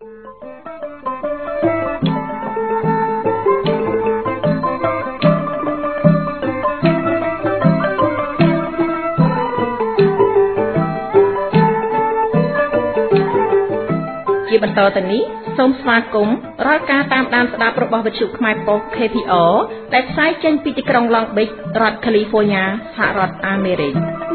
ជាបន្តទៅនេះសូមស្វាគមន៍រាល់ការតាមដានស្ដាប់របស់វិទ្យុខ្មែរប៉ុស្តិ៍ KPR ដែលផ្សាយចេញពីទីក្រុង Long Beach រដ្ឋ California សហរដ្ឋអាមេរិក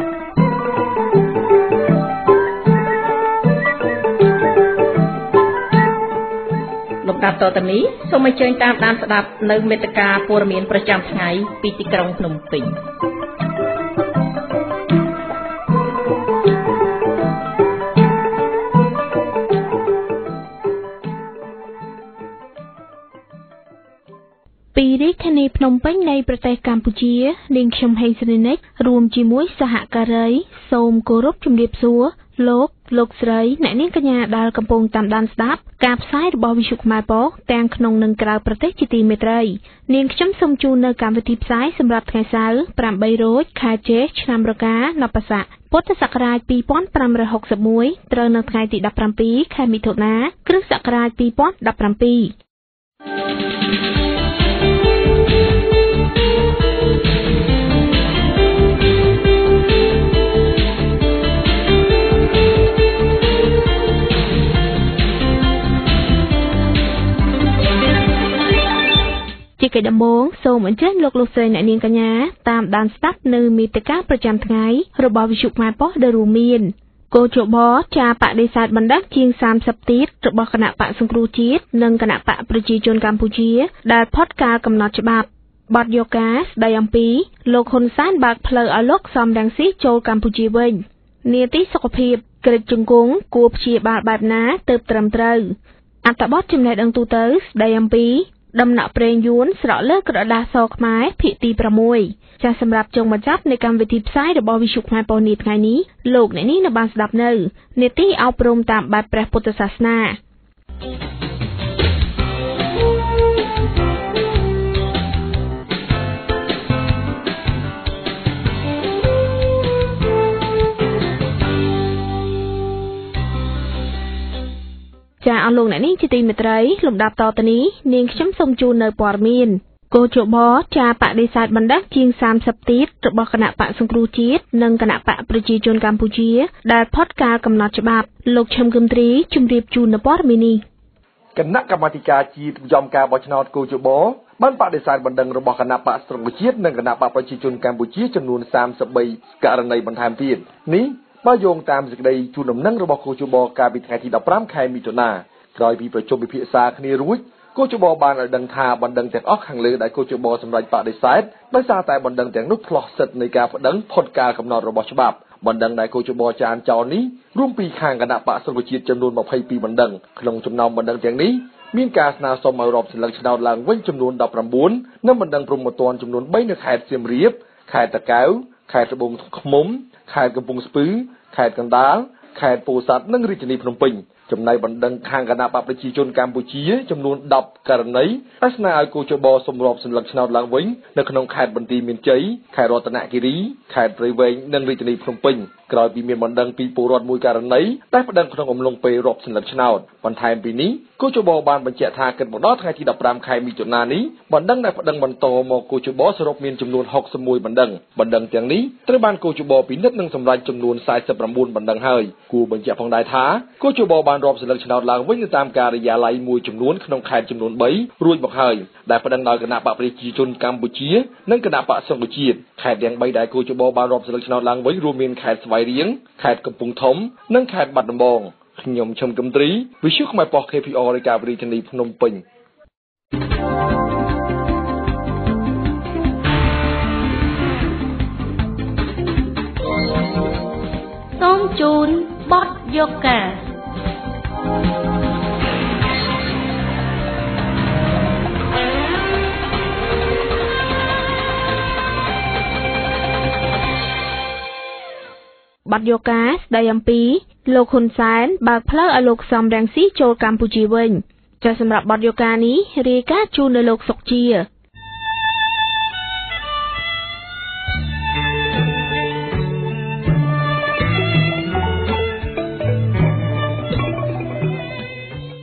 លំដាប់តទៅនេះសូមអញ្ជើញតាមដានស្ដាប់នៅមេត្តាព័ត៌មានប្រចាំថ្ងៃពីទីក្រុងភ្នំពេញពីរាជធានីភ្នំពេញនៃប្រទេសកម្ពុជានាងខ្ញុំហេងសេរីនិចរួមជាមួយសហការីសូមគោរពជំរាបសួរលោកស្រីអ្នកនាងកញ្ញាដែលកំពុងតាមដានស្ដាប់ការផ្សាយរបស់វិទ្យុខ្មែរប៉ុស្តិ៍ទាំងក្នុងនិងក្រៅប្រទេសជាទីមេត្រីនាងខ្ញុំសូមជូននៅកម្មវិធីផ្សាយសម្រាប់ថ្ងៃសៅរ៍8រោចខែចេសឆ្នាំរកានបស័កពុទ្ធសករាជ2561ត្រូវនៅថ្ងៃទី17ខែមិថុនាគ្រិស្តសករាជ2017ជាកិច្ចដំបូងសូមអញ្ជើញលោកស្រីអ្នកនាងកញ្ញាតាមដានស្ដាប់នៅមេត្តាប្រចាំថ្ងៃរបស់វិទ្យុខ្មែរប៉ុស្តិ៍ដែលរួមមានកោជបចាបដិសេធបណ្ដឹងជាង30ទៀតរបស់គណៈបកសង្គ្រោះជាតិនិងគណៈបកប្រជាជនកម្ពុជាដែលផុតការកំណត់ច្បាប់បទយកការស្ដីអំពីលោកហ៊ុនសែនបើកផ្លូវឲ្យលោកសំរងស៊ីចូលកម្ពុជាវិញនីតិសុខភាពក្រិចជង្គង់គួរព្យាបាលបែបណាទើបត្រឹមត្រូវអត្ថបទចំណេះដឹងទូទៅស្ដីអំពីដំណក់ប្រេងយួនស្រក់លើក្រដាសសខ្មែរភាគទី6ចាសសម្រាប់ចុងបញ្ចប់នៃកម្មវិធីផ្សាយរបស់វិទ្យុខ្មែរប៉ុស្តិ៍នាថ្ងៃនេះលោកអ្នកនាងនៅបានស្ដាប់នៅនីតិអប់រំតាមបែបព្រះពុទ្ធសាសនាចាអស់លោកអ្នកនាងជាទីមេត្រីលំដាប់តទៅនេះនាងខ្ញុំសូមជូននៅព័ត៌មានកោជបចាបដិសេធបណ្ដឹងជាង30ទៀតរបស់គណៈបកសង្គ្រោះជាតិនិងគណៈបកប្រជាជនកម្ពុជាដែលផុតការកំណត់ច្បាប់លោកឈឹមគឹមទ្រីជម្រាបជូននៅព័ត៌មាននេះគណៈកម្មាធិការជាតិយមការបោះឆ្នោតកោជបបានបដិសេធបណ្ដឹងរបស់គណៈបកសង្គ្រោះជាតិនិងគណៈបកប្រជាជនកម្ពុជាចំនួន33ករណីបន្ថែមទៀតនេះបើយោងតាមសេចក្តីជូនដំណឹងរបស់កោជបកាលពីថ្ងៃទី15ខែមិថុនាក្រោយពីប្រជុំពិភាក្សាគ្នារួចកោជបបានឲ្យដឹងថាបណ្ដឹងទាំងអស់ខាងលើដែលកោជបសម្រេចបដិសេធដោយសារតែបណ្ដឹងទាំងនោះឆ្លោះសិទ្ធិនៃការប្តឹងផុតការកំណត់របស់ច្បាប់បណ្ដឹងដែលកោជបចានចោលនេះរួមពីខាងគណៈបកសង្គ្រោះជាតិចំនួន22បណ្ដឹងក្នុងចំណោមបណ្ដឹងទាំងនេះមានការស្នើសុំឲ្យរាប់សន្លឹកឆ្នោតឡើងវិញចំនួន19និងបណ្ដឹងព្រំប្រទានចំនួន3នៅខេត្តសៀមរាបខេត្តតាកែវខេត្តត្បូងឃ្មុំខេត្តកំពង់ស្ពឺខេត្តកណ្ដាលខេត្តពោធិ៍សាត់និងរាជធានីភ្នំពេញចំណែកបណ្ដឹងខាងគណៈបកប្រជាជនកម្ពុជាចំនួន10ករណីដែលស្នើឲ្យកោជបសម្របសន្លឹកឆ្នោតឡើងវិញនៅក្នុងខេត្តបន្ទាយមានជ័យខេត្តរតនគិរីខេត្តព្រៃវែងនិងរាជធានីភ្នំពេញក្រោយពីមានបណ្ដឹងពីពលរដ្ឋមួយករណីដែលប្តឹងក្នុងអំឡុងពេលរាប់សន្លឹកឆ្នោតបន្ថែមពីនេះកោជបបានបញ្ជាក់ថាគិតមកដល់ថ្ងៃទី15ខែមិថុនានេះបណ្ដឹងដែលប្តឹងបន្តមកកោជបសរុបមានចំនួន61បណ្ដឹងទាំងនេះត្រូវបានកោជបពិនិត្យនិងសម្រេចចំនួន49បណ្ដឹងហើយគួរបញ្ជាក់ផងដែរថាកោជបបានរាប់សន្លឹកឆ្នោតឡើងវិញនៅតាមការិយាល័យមួយចំនួនក្នុងខេត្តចំនួន3រួចមកហើយដែលប្តឹងដោយគណៈបកប្រជាជនកម្ពុជានិងគណៈបកសង្គ្រោះជាតិខេត្តទាំង3ដែលកោជបបានរាប់សន្លឹកឆ្នោតឡើងវិញរួមមានខេត្តស្វាយរៀងខេត្តកំពង់ធំនិងខេត្តបាត់ដំបងខ្ញុំឈឹមគឹមទ្រីវិទ្យុខ្មែរប៉ុស្តិ៍ KPR រាយការណ៍ពីរាជធានីភ្នំពេញសូមជូនបទយកការបទយកការស្ដីអំពីលោកហ៊ុនសែនបើកផ្លូវឲ្យលោកសំរងស៊ីចូលកម្ពុជាវិញចាសម្រាប់បទយកការនេះរាយការណ៍ជូននៅលោកសុកជា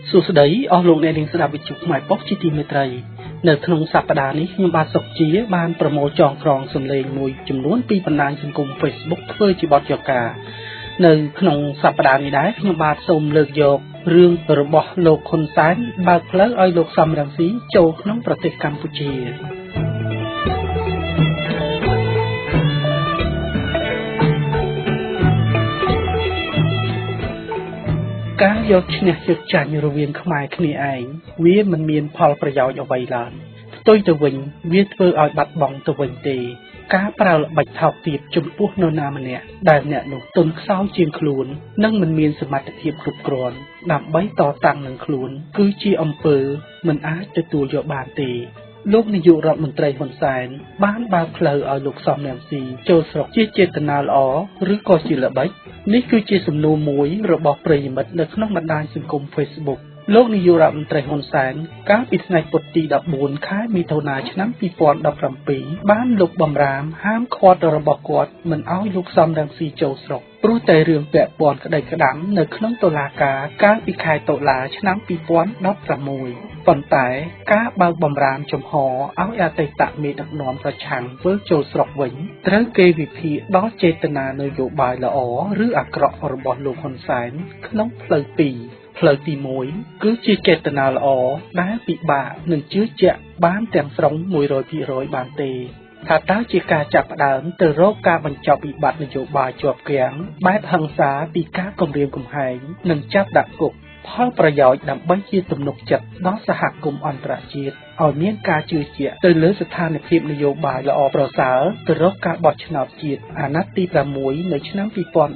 សួស្តីអស់លោកអ្នកនាងស្ដាប់វិទ្យុខ្មែរប៉ុស្តិ៍ជាទីមេត្រីនៅក្នុងសប្តាហ៍នេះខ្ញុំបាទសុកជាបានប្រមូលចងក្រងសំឡេងមួយចំនួនពីបណ្ដាញសង្គម Facebook ធ្វើជាបទយកការនៅក្នុងសប្តាហ៍នេះដែរខ្ញុំបាទសូមលើកយករឿងរបស់លោកហ៊ុនសែនបើកផ្លូវឲ្យលោកសំរងស៊ីចូលក្នុងប្រទេសកម្ពុជាការយកឈ្នះយកចាញ់រវាងខ្មែរគ្នាឯងវាមិនមានផលប្រយោជន៍អ្វីឡើយផ្ទុយទៅវិញវាធ្វើឲ្យបាត់បង់ទៅវិញទេការប្រើល្បិចថោកទាបចំពោះនរណាម្នាក់ដែលអ្នកនោះទន់ខ្សោយជាងខ្លួននិងមិនមានសមត្ថភាពគ្រប់គ្រាន់ដើម្បីតតាំងនឹងខ្លួនគឺជាអំពើមិនអាចទទួលយកបានទេលោកនាយករដ្ឋមន្ត្រីហ៊ុនសែនបានបើកផ្លូវឲ្យលោកសំរងស៊ីចូលស្រុកជាចេតនាល្អឬក៏ជាល្បិចនេះគឺជាសំណួរមួយរបស់ប្រិយមិត្តនៅក្នុងបណ្ដាញសង្គម Facebook លោកនាយករដ្ឋមន្ត្រីហ៊ុនសែនកាលពីថ្ងៃពុធទី14ខែមិថុនាឆ្នាំ2017បានលោកបំរាមហាមឃាត់របស់គាត់មិនឲ្យលោកសំរងស៊ីចូលស្រុកព្រោះតែរឿងពាក់ព័ន្ធក្តីក្តាំនៅក្នុងតុលាការកាលពីខែតុលាឆ្នាំ2016ប៉ុន្តែការបើកបំរាមចំហឲ្យអតីតមេដឹកនាំប្រឆាំងធ្វើចូលស្រុកវិញត្រូវគេវិភាគដល់ចេតនានយោបាយល្អឬអាក្រក់របស់លោកហ៊ុនសែនក្នុងផ្លូវពីរផ្លូវទី1គឺជាចេតនាល្អដែលពិបាកនឹងជឿជាក់បានទាំងស្រុង 100% បានទេថាតើជាការចាប់ផ្ដើមទៅរកការបញ្ចប់វិបត្តិនយោបាយជាប់គាំងបែបហិង្សាពីការគំរាមកំហែងនិងចាប់ដាក់គុកផលប្រយោជន៍ដើម្បីជាទំនុកចិត្តដល់សហគមន៍អន្តរជាតិឲ្យមានការជឿជាក់ទៅលើស្ថានភាពនយោបាយល្អប្រសើរទៅរកការបោះឆ្នោតជាតិអាណត្តិទី6នៅឆ្នាំ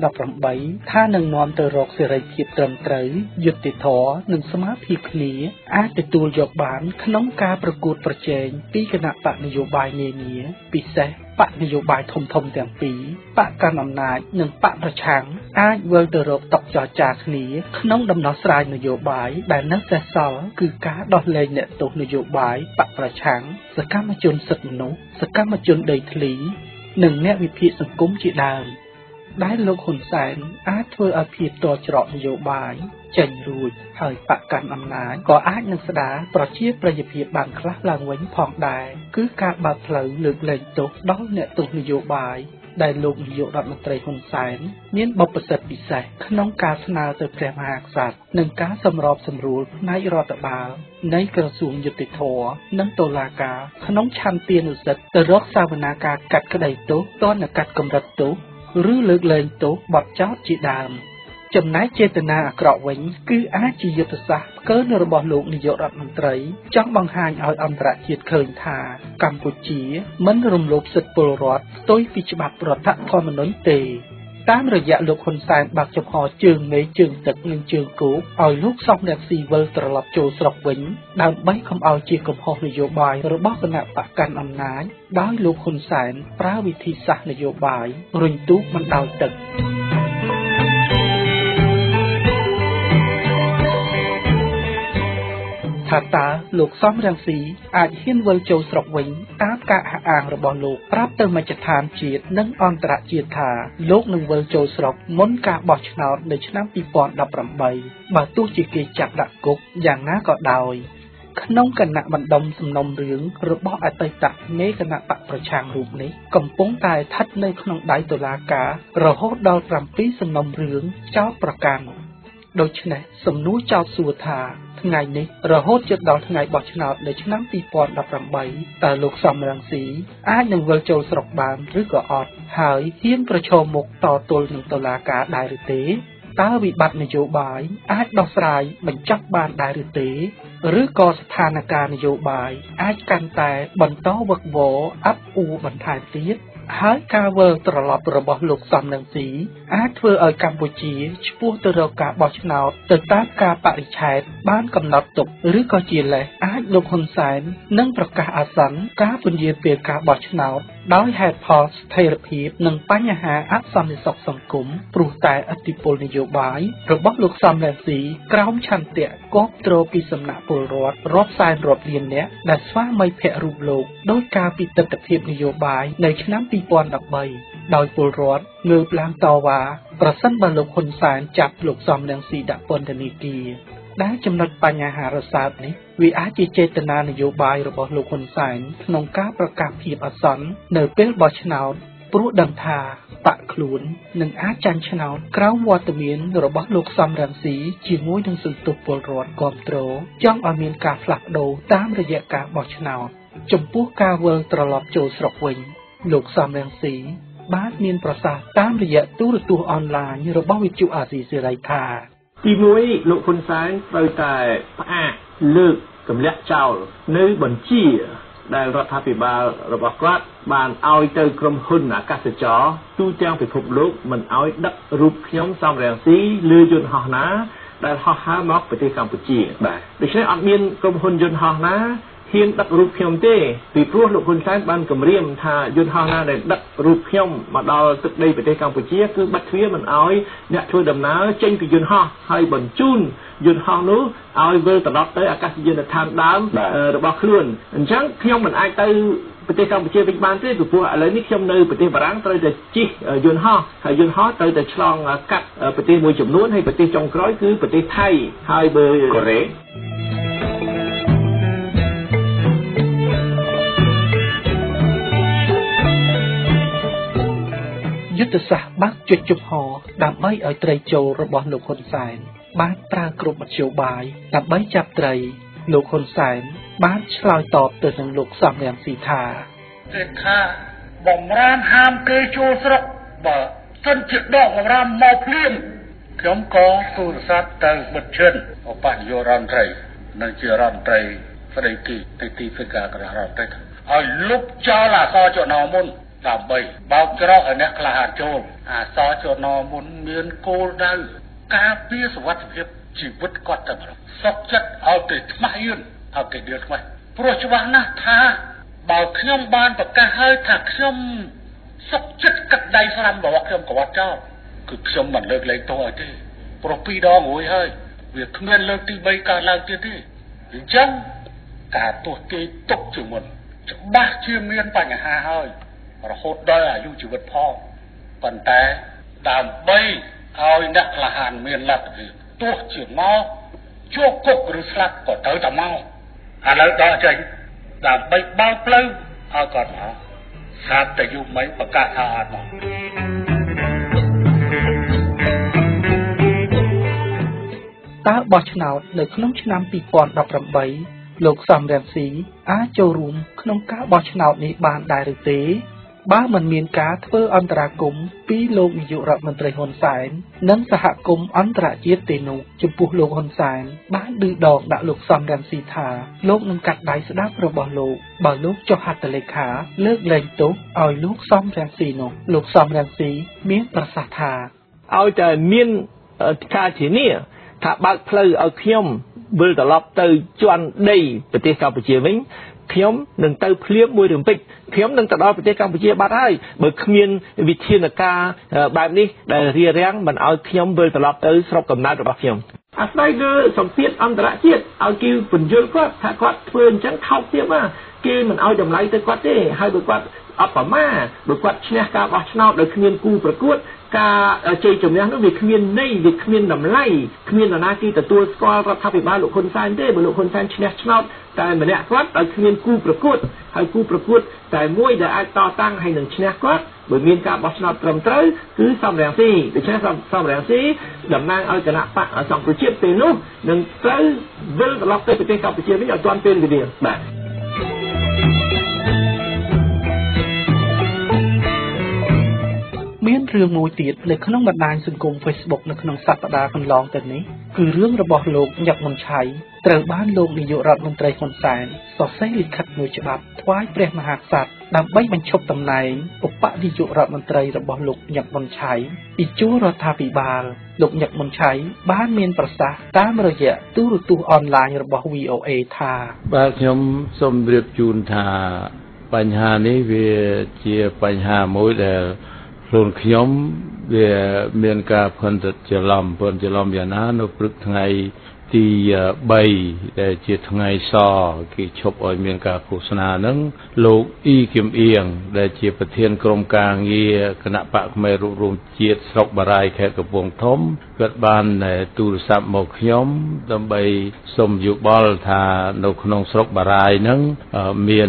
2018ថានឹងនាំទៅរកសេរីភាពត្រឹមត្រូវយុត្តិធម៌និងស្មើភាពគ្នាអាចទទួលយកបានក្នុងការប្រកួតប្រជែងពីគណៈបកនយោបាយនានាពិសេសបកនយោបាយធំៗទាំងពីរបកកាន់អំណាចនិងបកប្រឆាំងអាចវិលទៅរកតុចរចាគ្នាក្នុងដំណោះស្រាយនយោបាយដែលនៅសេសសល់គឺការដោះលែងអ្នកទោសនយោបាយបកប្រឆាំងសកម្មជនសិទ្ធិមនុស្សសកម្មជនដីធ្លីនិងអ្នកវិភាគសង្គមជាដើមដែលលោកហ៊ុនសែនអាចធ្វើឲ្យភាពតច្រកនយោបាយចេញរួចហើយបកកាន់អំណាចក៏អាចនឹងស្ដារប្រជាប្រិយភាពបានខ្លះឡើងវិញផងដែរគឺការបើកផ្លូវលើកលែងទោសដល់អ្នកទោសនយោបាយដែលលោកនាយករដ្ឋមន្ត្រីហ៊ុនសែនមានបទពិសោធន៍ពិសេសក្នុងការស្នើទៅព្រះមហាក្សត្រនិងការសម្របសម្រួលផ្នែករដ្ឋបាលនៃក្រសួងយុតិធម៌និងតុលាការក្នុងឆន្ទានុសិទ្ធិទៅរកសាវនាការកាត់ក្តីទោសទណ្ឌកាត់កម្រិតទោសឬលើកលែងទោសបទចោទជាដើមចំណែកចេតនាអាក្រក់វិញគឺអាចជាយុទ្ធសាស្ត្រផ្កើនរបស់លោកនាយករដ្ឋមន្ត្រីចង់បង្ហាញឲ្យអន្តរជាតិឃើញថាកម្ពុជាមិនរំលោភសិទ្ធិពលរដ្ឋផ្ទុយពីច្បាប់រដ្ឋធម្មនុញ្ញទេតាមរយៈលោកហ៊ុនសែនបើកចំហជើងមេជើងទឹកនិងជើងគោកឲ្យលោកសំរងស៊ីវិលត្រឡប់ចូលស្រុកវិញដើម្បីកុំឲ្យជាកំហុសនយោបាយរបស់គណៈបកកាន់អំណាចដោយលោកហ៊ុនសែនប្រើវិធីសាស្ត្រនយោបាយរុញទូកមិនដោយទឹកថាតើលោកសំរងស៊ីអាចហ៊ានវិលចូលស្រុកវិញតាមការអះអាងរបស់លោកប្រាប់ទៅមជ្ឈដ្ឋានជាតិនិងអន្តរជាតិថាលោកនឹងវិលចូលស្រុកមុនការបោះឆ្នោតនៅឆ្នាំ2018បើទោះជាគេចាប់ដាក់គុកយ៉ាងណាក៏ដោយក្នុងគណៈបណ្ដុំសំណុំរឿងរបស់អតីតមេគណៈបកប្រឆាំងរូបនេះកំពុងតែស្ថិតនៅក្នុងដៃតុលាការរហូតដល់7សំណុំរឿងចោទប្រកាន់ដូច្នេះសំណួរចោទសួរថាថ្ងៃនេះរហូតជិតដល់ថ្ងៃបោះឆ្នោតនៅឆ្នាំ2018តើលោកសំរងស៊ីអាចនឹងវិលចូលស្រុកបានឬក៏អត់ហើយហ៊ានប្រឈមមុខតទល់នឹងតុលាការដែរឬទេតើវិបត្តិនយោបាយអាចដោះស្រាយបញ្ចប់បានដែរឬទេឬក៏ស្ថានភាពនយោបាយអាចកាន់តែបន្តវឹកវរអាប់អួរបន្ថែមទៀតហើយការវិលត្រឡប់របស់លោកសំរងស៊ីអាចធ្វើឲ្យកម្ពុជាឆ្ពោះទៅរកការបោះឆ្នោតទៅតាមការបរិច្ឆេទបានកំណត់ទុកឬក៏ជាលេសអាចលោកហ៊ុនសែននឹងប្រកាសអាសន្នការពន្យាពេលការបោះឆ្នោតដោយហេតុផលស្ថិរភាពនិងបញ្ហាអសន្តិសុខសង្គមព្រោះតែឥទ្ធិពលនយោបាយរបស់លោកសំរងស៊ីក្រោមឆន្ទៈគាំទ្រពីសំណាក់ពលរដ្ឋរាប់សែនរាប់លាននាក់ដែលស្វាមីភក្តិរូបលោកដោយការពីទស្សនវិជ្ជានយោបាយនៅឆ្នាំ2013ដោយពលរដ្ឋងើបឡើងតវ៉ាប្រសិនបើលោកហ៊ុនសែនចាប់លោកសំរងស៊ីដាក់ពន្ធនាគារដែលចំណុចបញ្ហារសើបនេះវាអាចជាចេតនានយោបាយរបស់លោកហ៊ុនសែនក្នុងការប្រកាសភាពអាសន្ននៅពេលបោះឆ្នោតព្រោះដឹងថាបកខ្លួននឹងអាចចាញ់ឆ្នោតក្រោមវត្តមានរបស់លោកសំរងស៊ីជាមួយនឹងសន្ទុះពលរដ្ឋគ្រប់គ្រងចង់ឲ្យមានការផ្លាស់ប្ដូរតាមរយៈការបោះឆ្នោតចំពោះការវិលត្រឡប់ចូលស្រុកវិញលោកសំរងស៊ីបានមានប្រសាសន៍តាមរយៈទូរទស្សន៍អនឡាញរបស់វិទ្យុអាស៊ីសេរីថាទី1លោកហ៊ុនសែនត្រូវតែផ្អាកលើកទម្លាក់ចោលនៅបញ្ជាដែលរដ្ឋាភិបាលរបស់គាត់បានឲ្យទៅក្រុមហ៊ុនអាកាសចរទូទាំងពិភពលោកមិនឲ្យដឹករូបខ្ញុំសំរងស៊ីលើយន្តហោះណាដែលហោះហើរមកប្រទេសកម្ពុជាបាទដូច្នេះអត់មានក្រុមហ៊ុនយន្តហោះណាហ៊ានដឹករូបខ្ញុំទេពីព្រោះលោកហ៊ុនសែនបានគម្រាមថាយន្តហោះណាដែលដឹករូបខ្ញុំមកដល់ទឹកដីប្រទេសកម្ពុជាគឺបាត់ទ្វារមិនឲ្យអ្នកធ្វើដំណើរចេញពីយន្តហោះហើយបញ្ជូនយន្តហោះនោះឲ្យវិលត្រឡប់ទៅអាកាសយានដ្ឋានដើមរបស់ខ្លួនអញ្ចឹងខ្ញុំមិនអាចទៅប្រទេសកម្ពុជាវិញបានទេពីព្រោះឥឡូវនេះខ្ញុំនៅប្រទេសបារាំងត្រូវតែជិះយន្តហោះហើយយន្តហោះត្រូវតែឆ្លងកាត់ប្រទេសមួយចំនួនហើយប្រទេសចុងក្រោយគឺប្រទេសថៃហើយបើកូរ៉េយុទ្ធសាស្ត្របាក់ជុចជុំហរដើម្បីឲ្យត្រីចូលរបស់លោកហ៊ុនសែនបានប្រើគ្រប់មធ្យោបាយដើម្បីចាប់ត្រីលោកហ៊ុនសែនបានឆ្លើយតបទៅនឹងលោកសំរងស៊ីថាគេថាបំរាមហាមគេចូលស្រុកបើសិនជាដកបំរាមមកភ្លាមខ្ញុំក៏ទូរស័ព្ទទៅបិទជិនឧបនាយករដ្ឋមន្ត្រីនិងជារដ្ឋមន្ត្រីស្ដីទីផ្សារក្រសួងរដ្ឋឲ្យលុបចោលអសរចំណោមុនដើម្បីបោកច្រកឲ្យអ្នកក្លាហានចូលអសរចំណោមុនមានគោលដៅការពារសុវត្ថិភាពជីវិតគាត់ទៅសុខចិត្តឲ្យគេខ្មាស់យឺនឲ្យគេដៀលខ្មាស់ព្រោះច្បាស់ណាស់ថាបើខ្ញុំបានប្រកាសឲ្យថាខ្ញុំសុខចិត្តកាត់ដៃស្រាំរបស់ខ្ញុំក៏វត្តចោលគឺខ្ញុំមិនលើកលែងទោសឲ្យទេព្រោះ2 ដងរួចហើយវាគ្មានលើកទី3កើតឡើងទៀតទេអញ្ចឹងការទោសគេទុកជាមុនច្បាស់ជាមានបញ្ហាហើយរហូតដល់អាយុជីវិតផងប៉ុន្តែដើម្បីឲ្យអ្នកក្លាហានមានលទ្ធភាពទោះជាមកជាប់គុកឬស្លាប់ក៏ទៅតែមកឥឡូវដល់ចេញដើម្បីបើកផ្លូវឲ្យគាត់មកស្រាប់តែយូរមិនប្រកាសថាអត់មកតើបោះឆ្នោតនៅក្នុងឆ្នាំ2018លោកសំរងស៊ីអាចចូលរួមក្នុងការបោះឆ្នោតនេះបានដែរឬទេបើមិនមានការធ្វើអន្តរាគមន៍ពីលោកនាយករដ្ឋមន្ត្រីហ៊ុនសែននិងសហគមន៍អន្តរជាតិទេនោះចំពោះលោកហ៊ុនសែនបានឌឺដងដាក់លោកសំរងស៊ីថាលោកនឹងកាត់ដៃស្ដាប់របស់លោកបើលោកចុះហត្ថលេខាលើកលែងទោសឲ្យលោកសំរងស៊ីនោះលោកសំរងស៊ីមានប្រសាសន៍ថាឲ្យតែមានការធានាថាបើកផ្លូវឲ្យខ្ញុំវិលត្រឡប់ទៅជន់ដីប្រទេសកម្ពុជាវិញខ្ញុំនឹងទៅភ្លាមមួយរំពេចខ្ញុំនឹងទៅដល់ប្រទេសកម្ពុជាបាត់ហើយបើគ្មានវិធានការបែបនេះដែលរារាំងមិនឲ្យខ្ញុំវិលត្រឡប់ទៅស្រុកកំណើតរបស់ខ្ញុំអាស្រ័យលើសម្ពាធអន្តរជាតិឲ្យគេបញ្យល់គាត់ថាគាត់ធ្វើអញ្ចឹងថោកទាបណាគេមិនឲ្យតម្លៃទៅគាត់ទេហើយបើគាត់អត់ប្រមាបើគាត់ឈ្នះការបោះឆ្នោតដោយគ្មានគូប្រកួតការជ័យជំនះនោះវាគ្មានន័យវាគ្មានតម្លៃគ្មាននរណាគេទទួលស្គាល់រដ្ឋាភិបាលលោកហ៊ុនសែនទេបើលោកហ៊ុនសែនឈ្នះឆ្នោតតែម្នាក់គាត់ដោយគ្មានគូប្រកួតហើយគូប្រកួតតែមួយដែលអាចតតាំងហើយនឹងឈ្នះគាត់បើមានការបោះឆ្នោតត្រឹមត្រូវគឺសំរងស៊ីដូច្នេះសំរងស៊ីតំណាងឲ្យគណៈបកសង្គ្រោះជាតិពេលនោះនឹងត្រូវវិលត្រឡប់ទៅប្រទេសកម្ពុជាវិញឲ្យទាន់ពេលវេលាបាទមានរឿងមួយទៀតនៅក្នុងបណ្ដាញសង្គម Facebook នៅក្នុងសប្តាហ៍កន្លងទៅនេះគឺរឿងរបស់លោកញឹកមុនឆៃត្រូវបានលោកនាយករដ្ឋមន្ត្រីហ៊ុនសែនសរសេរលិខិតមួយច្បាប់ថ្វាយព្រះមហាក្សត្រដើម្បីបញ្ឈប់តំណែងឧបនាយករដ្ឋមន្ត្រីរបស់លោកញឹកមុនឆៃពីជួររដ្ឋាភិបាលលោកញឹកមុនឆៃបានមានប្រសាសន៍តាមរយៈទូរទស្សន៍អនឡាញរបស់ VOA ថាបាទខ្ញុំសូមរៀបជូនថាបញ្ហានេះវាជាបញ្ហាមួយដែលខ្លួនខ្ញុំវាមានការភ័ន្តច្រឡំយ៉ាងណានៅព្រឹកថ្ងៃទី3ដែលជាថ្ងៃសគេឈប់ឲ្យមានការឃោសនាហ្នឹងលោកអ៊ីគឹមអៀងដែលជាប្រធានក្រុមការងារគណៈបកខ្មែររួបរวมជាតិស្រុកបារាយខេត្តកំពង់ធំគាត់បានទូរស័ព្ទមកខ្ញុំដើម្បីសុំយោបល់ថានៅក្នុងស្រុកបារាយហ្នឹងមាន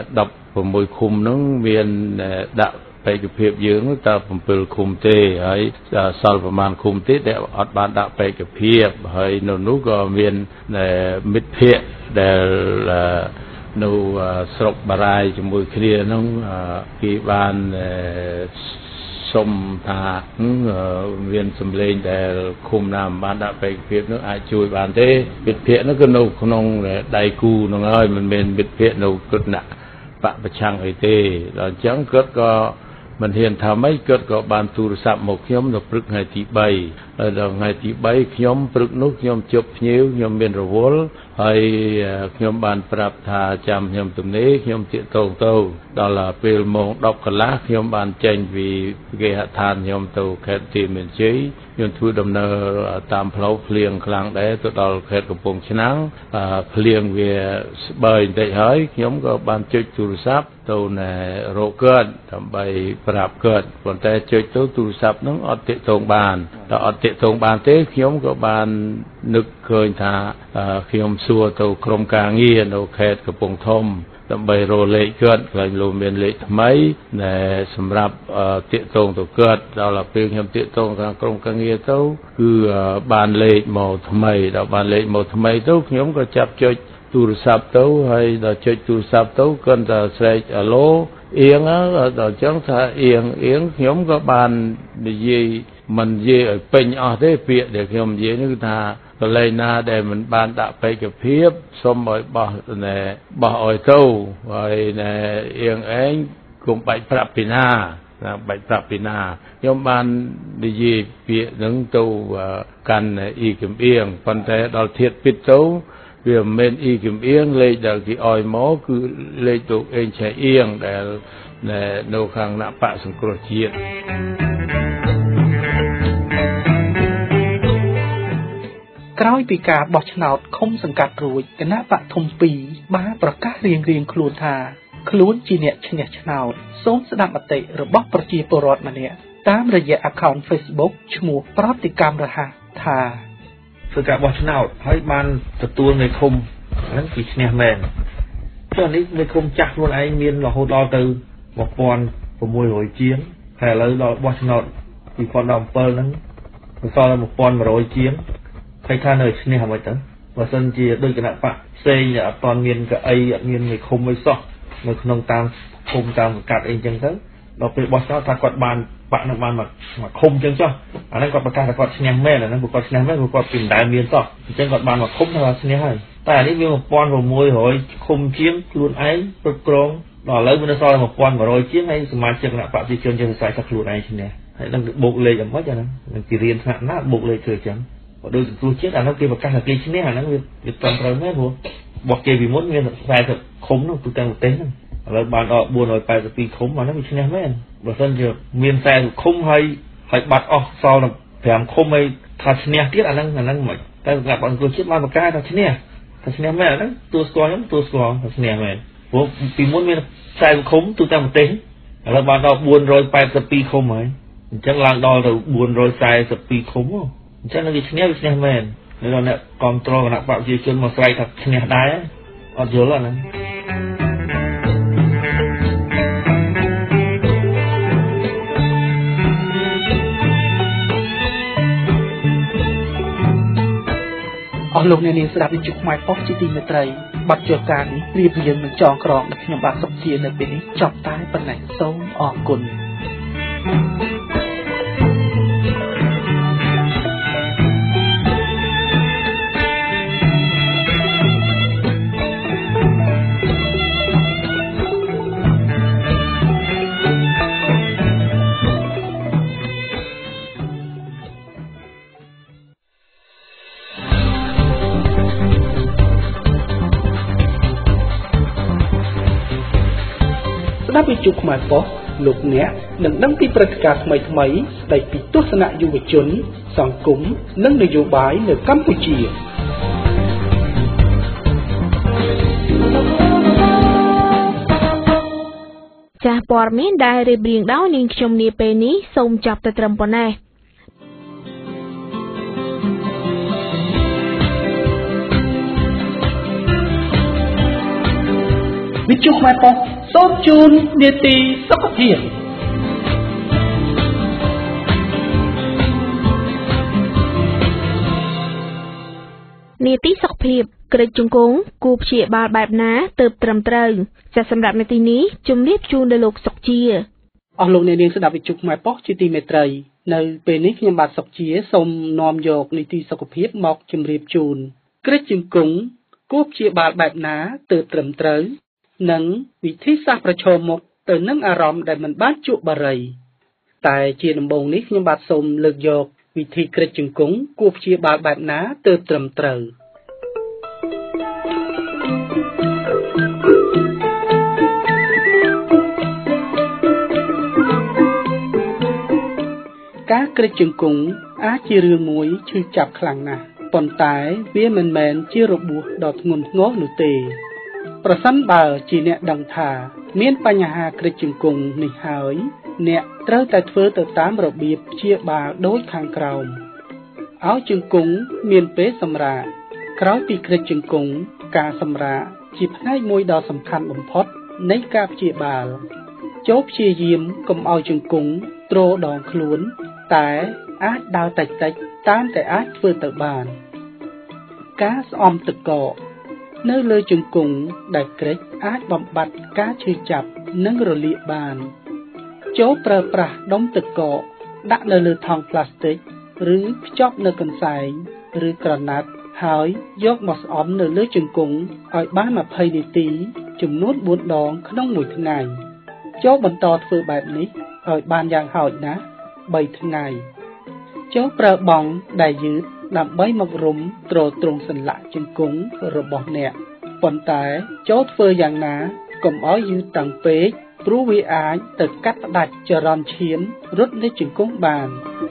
16ឃុំហ្នឹងមានដាក់បេក្ខភាពយើងតើ7ឃុំទេហើយសល់ប្រមាណឃុំទេដែលអត់បានដាក់បេក្ខភាពហើយនៅនោះក៏មានមិត្តភ័ក្តិដែលនៅស្រុកបារាយជាមួយគ្នាហ្នឹងគេបានសុំថាមានសម្លេងដែលឃុំណាមិនបានដាក់បេក្ខភាពនោះអាចជួយបានទេមិត្តភ័ក្តិនោះគឺនៅក្នុងដៃគូហ្នឹងហើយមិនមែនមិត្តភ័ក្តិនៅគិតណាបកប្រឆាំងអីទេដល់អញ្ចឹងគាត់ក៏មិនហ៊ានថាម៉េចគាត់ក៏បានទូរស័ព្ទមកខ្ញុំនៅព្រឹកថ្ងៃទី3ហើយដល់ថ្ងៃទី3ខ្ញុំព្រឹកនោះខ្ញុំជប់ភ្ញៀវខ្ញុំមានរវល់ហើយខ្ញុំបានប្រាប់ថាចាំខ្ញុំទំនេរខ្ញុំទាក់ទងទៅដល់ពេលម៉ោង 10 កន្លះខ្ញុំបានចេញពីគេហដ្ឋានខ្ញុំទៅខេត្តទីមានជ័យខ្ញុំធ្វើដំណើរតាមផ្លូវភ្លៀងខ្លាំងដែរទៅដល់ខេត្តកំពង់ឆ្នាំងភ្លៀងវាស្បើយបន្តិចហើយខ្ញុំក៏បានចុចទូរស័ព្ទទៅរកគាត់ដើម្បីប្រាប់គាត់ប៉ុន្តែចុចទៅទូរស័ព្ទហ្នឹងអត់ទាក់ទងបានដល់អត់ទាក់ទងបានទេខ្ញុំក៏បាននឹកឃើញថាខ្ញុំសួរទៅក្រុមការងារនៅខេត្តកំពង់ធំដើម្បីរកលេខគាត់ឃើញលោកមានលេខថ្មីដែលសម្រាប់ទាក់ទងទៅគាត់ដល់ពេលខ្ញុំទាក់ទងខាងក្រុមការងារទៅគឺបានលេខមកថ្មីដល់បានលេខមកថ្មីទៅខ្ញុំក៏ចាប់ចុចទូរស័ព្ទទៅហើយដល់ចុចទូរស័ព្ទទៅគាត់តែស្រែកអាឡូអៀងដល់ចឹងថាអៀងខ្ញុំក៏បាននិយាយមិននិយាយឲ្យពេញអស់ទេពាក្យដែលខ្ញុំនិយាយនេះគឺថាកន្លែងណាដែលមិនបានដាក់បេក្ខភាពសូមឲ្យបោះឲ្យទៅហើយអៀងឯងគុំបាច់ប្រាប់ពីណាបាច់ប្រាប់ពីណាខ្ញុំបាននិយាយពាក្យហ្នឹងទៅកាន់អ៊ីគឹមអៀងប៉ុន្តែដល់ធៀបពិតទៅវាមិនមែនអ៊ីគឹមអៀងលេខដែលគេឲ្យមកគឺលេខលោកអេងឆៃអៀងដែលនៅខាងគណៈបកសង្គ្រោះជាតិក្រោយពីការបោះឆ្នោតឃុំសង្កាត់រួចគណៈបកធំ2បានប្រកាសរៀងខ្លួនថាខ្លួនជាអ្នកឈ្នះឆ្នោតសូមស្ដាប់មតិរបស់ប្រជាពលរដ្ឋម្នាក់តាមរយៈ account Facebook ឈ្មោះប្រតិកម្មរហ័សថាធ្វើការបោះឆ្នោតហើយបានទទួលនៃឃុំហ្នឹងគឺឈ្នះមែនចុះនេះនៃឃុំចាស់ខ្លួនឯងមានរហូតដល់ទៅ1600ជាងហើយឥឡូវដល់បោះឆ្នោត2017ហ្នឹងសល់1100ជាងហើយថានៅឈ្នះហ្មងទៅបើសិនជាដូចគណៈបកផ្សេងអត់ទាន់មានកៅអីអត់មាននៃឃុំអីសោះនៅក្នុងតាមឃុំតាមសង្កាត់អីចឹងទៅដល់ពេលបោះឆ្នោតថាគាត់បានបាក់នឹងបានមកឃុំចឹងចុះអាហ្នឹងគាត់ប្រកាសថាគាត់ឈ្នះមែនអាហ្នឹងគាត់ឈ្នះមែនគាត់ពីមិនដែលមានសោះអញ្ចឹងគាត់បានមកឃុំថាឈ្នះហើយតែអានេះវា1600ឃុំជាងខ្លួនឯងគ្រប់គ្រងដល់ឥឡូវវានៅសល់1100ជាងហើយសមាជិកគណៈបព្វជិជនចេះសរសើរថាខ្លួនឯងឈ្នះហើយនឹងបូកលេខយ៉ាងម៉េចអាហ្នឹងនឹងគេរៀនថ្នាក់ណាបូកលេខធ្វើចឹងបើដូចសង្គ្រោះជាតិអាហ្នឹងគេប្រកាសថាគេឈ្នះអាហ្នឹងវាត្រឹមត្រូវមែនព្រោះបោះគេពីមុនមាន40ឃុំនោះទូទាំងប្រទេសហ្នឹងឥឡូវបានដល់482ឃុំអាហ្នឹងវាឈ្នះមែនបើមិនជាមាន40ឃុំហើយបាត់អស់សល់5ឃុំហើយថាឈ្នះទៀតអាហ្នឹងមិនតែសម្រាប់អង្គជាតិបានប្រកាសថាឈ្នះមែនអាហ្នឹងទួស្គាល់ខ្ញុំទួស្គាល់ថាឈ្នះមែនព្រោះពីមុនមាន40ឃុំទូទាំងប្រទេសឥឡូវបានដល់482ឃុំហើយអញ្ចឹងឡើងដល់ទៅ442ឃុំអញ្ចឹងវាឈ្នះមែននៅអ្នកគ្រប់គ្រងគណៈបព្វជិជនមកស្រែកថាឈ្នះដែរអត់យល់អាហ្នឹងអស់លោកអ្នកនាងស្ដាប់វិទ្យុខ្មែរប៉ុស្តិ៍ជាទីមេត្រីបទជល់ការនេះរៀបរៀងនឹងចងក្រងដែលខ្ញុំបាទសុខជានៅពេលនេះចប់តែប៉ុណ្ណេះសូមអរគុណវិទ្យុខ្មែរប៉ុស្តិ៍លោកអ្នកនឹងដឹងពីព្រឹត្តិការណ៍ថ្មីៗស្ដីពីទស្សនៈយុវជនសង្គមនិងនយោបាយនៅកម្ពុជាចាស់ព័ត៌មានដែលរៀបរៀងដោយនាងខ្ញុំនាពេលនេះសូមចាប់តែត្រឹមប៉ុណ្ណេះវិទ្យុខ្មែរប៉ុស្តិ៍សូមជូននីតិសុខភាពនីតិសុខភាពក្រិចជង្គង់គូព្យាបាលបែបណាទើបត្រឹមត្រូវចាសសម្រាប់នាទីនេះជំរាបជូនដល់លោកសុកជាអស់លោកអ្នកនាងស្ដាប់វិទ្យុខ្មែរប៉ុស្តិ៍ជាទីមេត្រីនៅពេលនេះខ្ញុំបាទសុកជាសូមនាំយកនីតិសុខភាពមកជម្រាបជូនក្រិចជង្គង់គូព្យាបាលបែបណាទើបត្រឹមត្រូវនិងវិធីសាស្ត្រប្រឈមមុខទៅនឹងអារម្មណ៍ដែលមិនបានជក់បារីតែជាដំបូងនេះខ្ញុំបាទសូមលើកយកវិធីក្រិចជង្គង់គួរព្យាបាលបែបណាទើបត្រឹមត្រូវការក្រិចជង្គង់អាចជារឿងមួយឈឺចាប់ខ្លាំងណាស់ប៉ុន្តែវាមិនមែនជារបួសដ៏ធ្ងន់ធ្ងរនោះទេប្រសិនបើជាអ្នកដឹងថាមានបញ្ហាក្រិចជង្គង់នេះហើយអ្នកត្រូវតែធ្វើទៅតាមរបៀបព្យាបាលដូចខាងក្រោមឲ្យជង្គង់មានពេលសម្រាកក្រោយពីក្រិចជង្គង់ការសម្រាកជាផ្នែកមួយដ៏សំខាន់បំផុតនៃការព្យាបាលចូលព្យាយាមកុំឲ្យជង្គង់ទ្រដងខ្លួនតែអាចដើរតិចៗតាមតែអាចធ្វើទៅបានការស្អំទឹកកកនៅលើជង្គង់ដែលក្រិចអាចបំបត្តិការឈឺចាប់និងរលាកបានចូលប្រើប្រាស់ដុំទឹកកកដាក់នៅលើថង់ប្លាស្ទិកឬភ្ជាប់នៅកន្សែងឬក្រណាត់ហើយយកមកស្អំនៅលើជង្គង់ឲ្យបាន20នាទីចំនួន4ដងក្នុងមួយថ្ងៃចូលបន្តធ្វើបែបនេះឲ្យបានយ៉ាងហោចណាស់3ថ្ងៃចូលប្រើបង់ដែលយឺតដើម្បីមករុំទ្រទ្រង់សន្លាក់ជង្គង់របស់អ្នកប៉ុន្តែចូលធ្វើយ៉ាងណាកុំឲ្យយឺតតាំងពេកព្រោះវាអាចទៅកាត់ផ្ដាច់ចរន្តឈាមរត់នៃជង្គង់បាន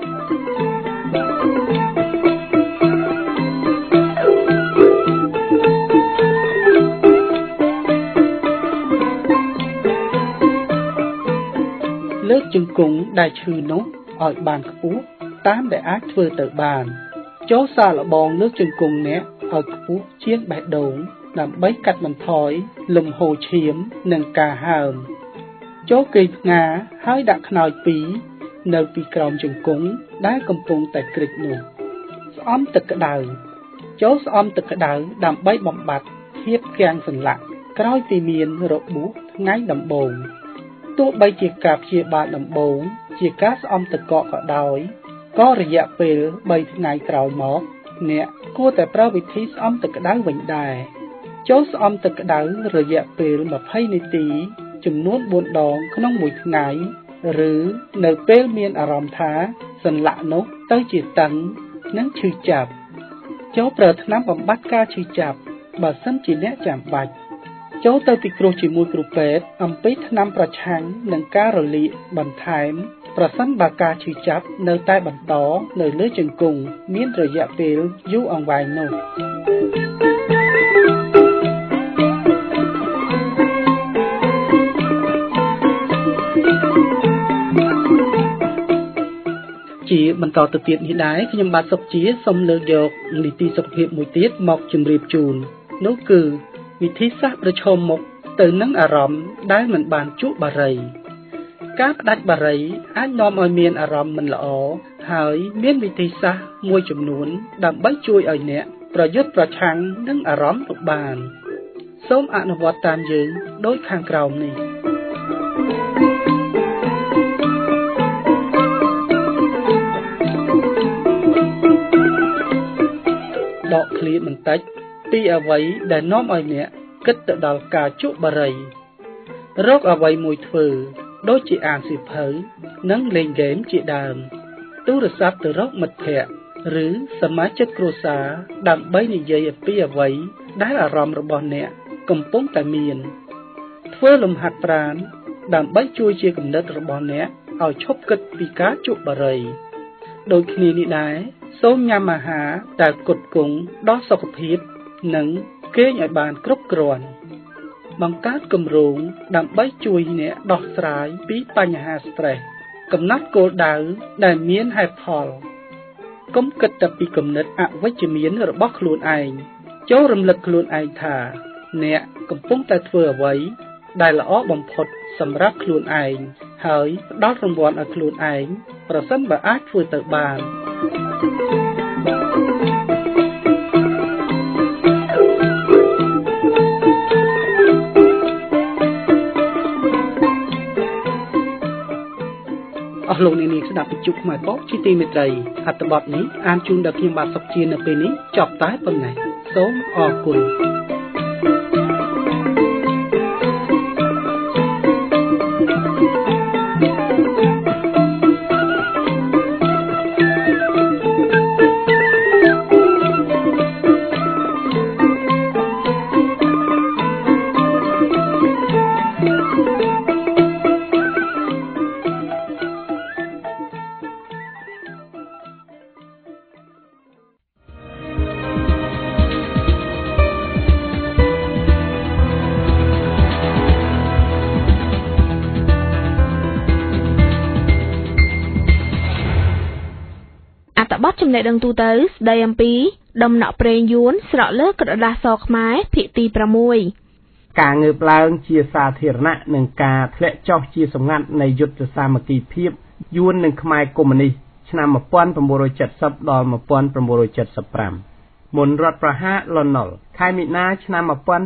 លើកជង្គង់ដែលឈឺនោះឲ្យបានខ្ពស់តាមដែលអាចធ្វើទៅបានចូលសាកល្បងលើកជង្គង់អ្នកឲ្យខ្ពស់ជាងបេះដូងដើម្បីកាត់បន្ថយលំហូរឈាមនិងការហើមចូលគេងផ្ងាហើយដាក់ខ្នើយ2នៅពីក្រោមជង្គង់ដែលកំពុងតែក្រិចនោះស្អំទឹកក្តៅចូលស្អំទឹកក្តៅដើម្បីបំបត្តិភាពគាំងសន្លាក់ក្រោយពីមានរបួសថ្ងៃដំបូងទោះបីជាការព្យាបាលដំបូងជាការស្អំទឹកកកក៏ដោយក៏រយៈពេល3ថ្ងៃក្រោយមកអ្នកគួរតែប្រើវិធីស្អំទឹកក្តៅវិញដែរចូលស្អំទឹកក្តៅរយៈពេល20នាទីចំនួន4ដងក្នុងមួយថ្ងៃឬនៅពេលមានអារម្មណ៍ថាសន្លាក់នោះទៅជាតឹងនិងឈឺចាប់ចូលប្រើថ្នាំបំបាត់ការឈឺចាប់បើសិនជាអ្នកចាំបាច់ចូលទៅពិគ្រោះជាមួយគ្រូពេទ្យអំពីថ្នាំប្រឆាំងនឹងការរលាកបន្ថែមប្រសិនបើការឈឺចាប់នៅតែបន្តនៅលើជង្គង់មានរយៈពេលយូរអង្វែងនោះជាបន្តទៅទៀតនេះដែរខ្ញុំបាទសុកជាសូមលើកយកនីតិសុខភាពមួយទៀតមកជម្រាបជូននោះគឺវិធីសាស្ត្រប្រឈមមុខទៅនឹងអារម្មណ៍ដែលមិនបានជក់បារីការផ្ដាច់បារីអាចនាំឲ្យមានអារម្មណ៍មិនល្អហើយមានវិធីសាស្ត្រមួយចំនួនដើម្បីជួយឲ្យអ្នកប្រយុទ្ធប្រឆាំងនឹងអារម្មណ៍នោះបានសូមអនុវត្តតាមយើងដូចខាងក្រោមនេះដកឃ្លាបន្តិចពីអ្វីដែលនាំឲ្យអ្នកគិតទៅដល់ការជក់បារីរកអ្វីមួយធ្វើដូចជាអានសៀវភៅនិងលេងហ្គេមជាដើមទូរស័ព្ទទៅរកមិត្តភក្តិឬសមាជិកគ្រួសារដើម្បីនិយាយអំពីអ្វីដែលអារម្មណ៍របស់អ្នកកំពុងតែមានធ្វើលំហាត់ប្រាណដើម្បីជួយជាគំនិតរបស់អ្នកឲ្យឈប់គិតពីការជក់បារីដូចគ្នានេះដែរសូមញ៉ាំអាហារដែលផ្គត់ផ្គង់ដល់សុខភាពនិងគេងឲ្យបានគ្រប់គ្រាន់បង្កើតគម្រោងដើម្បីជួយអ្នកដោះស្រាយពីបញ្ហា stress កំណត់គោលដៅដែលមានហេតុផលកុំគិតតែពីគំនិតអវិជ្ជមានរបស់ខ្លួនឯងចូលរំលឹកខ្លួនឯងថាអ្នកកំពុងតែធ្វើអ្វីដែលល្អបំផុតសម្រាប់ខ្លួនឯងហើយផ្ដល់រង្វាន់ឲ្យខ្លួនឯងប្រសិនបើអាចធ្វើទៅបានអស់លោកអ្នកនាងស្ដាប់វិទ្យុខ្មែរប៉ុស្តិ៍ជាទីមេត្រីអត្ថបទនេះអានជូនដល់ខ្ញុំបាទសុកជានៅពេលនេះចប់តែប៉ុណ្ណេះសូមអរគុណបទចំណេះដឹងទូទៅស្ដីអំពីដំណក់ប្រេងយួនស្រក់លើក្រដាសសខ្មែរភាគទី6 ការងើបឡើងជាសាធារណៈនិងការធ្លាក់ចុះជាសម្ងាត់នៃយុទ្ធសាមគ្គីភាពយួននិងខ្មែរកុម្មុយនីសឆ្នាំ1970ដល់1975មុនរដ្ឋប្រហារលន់នល់ខែមីនាឆ្នាំ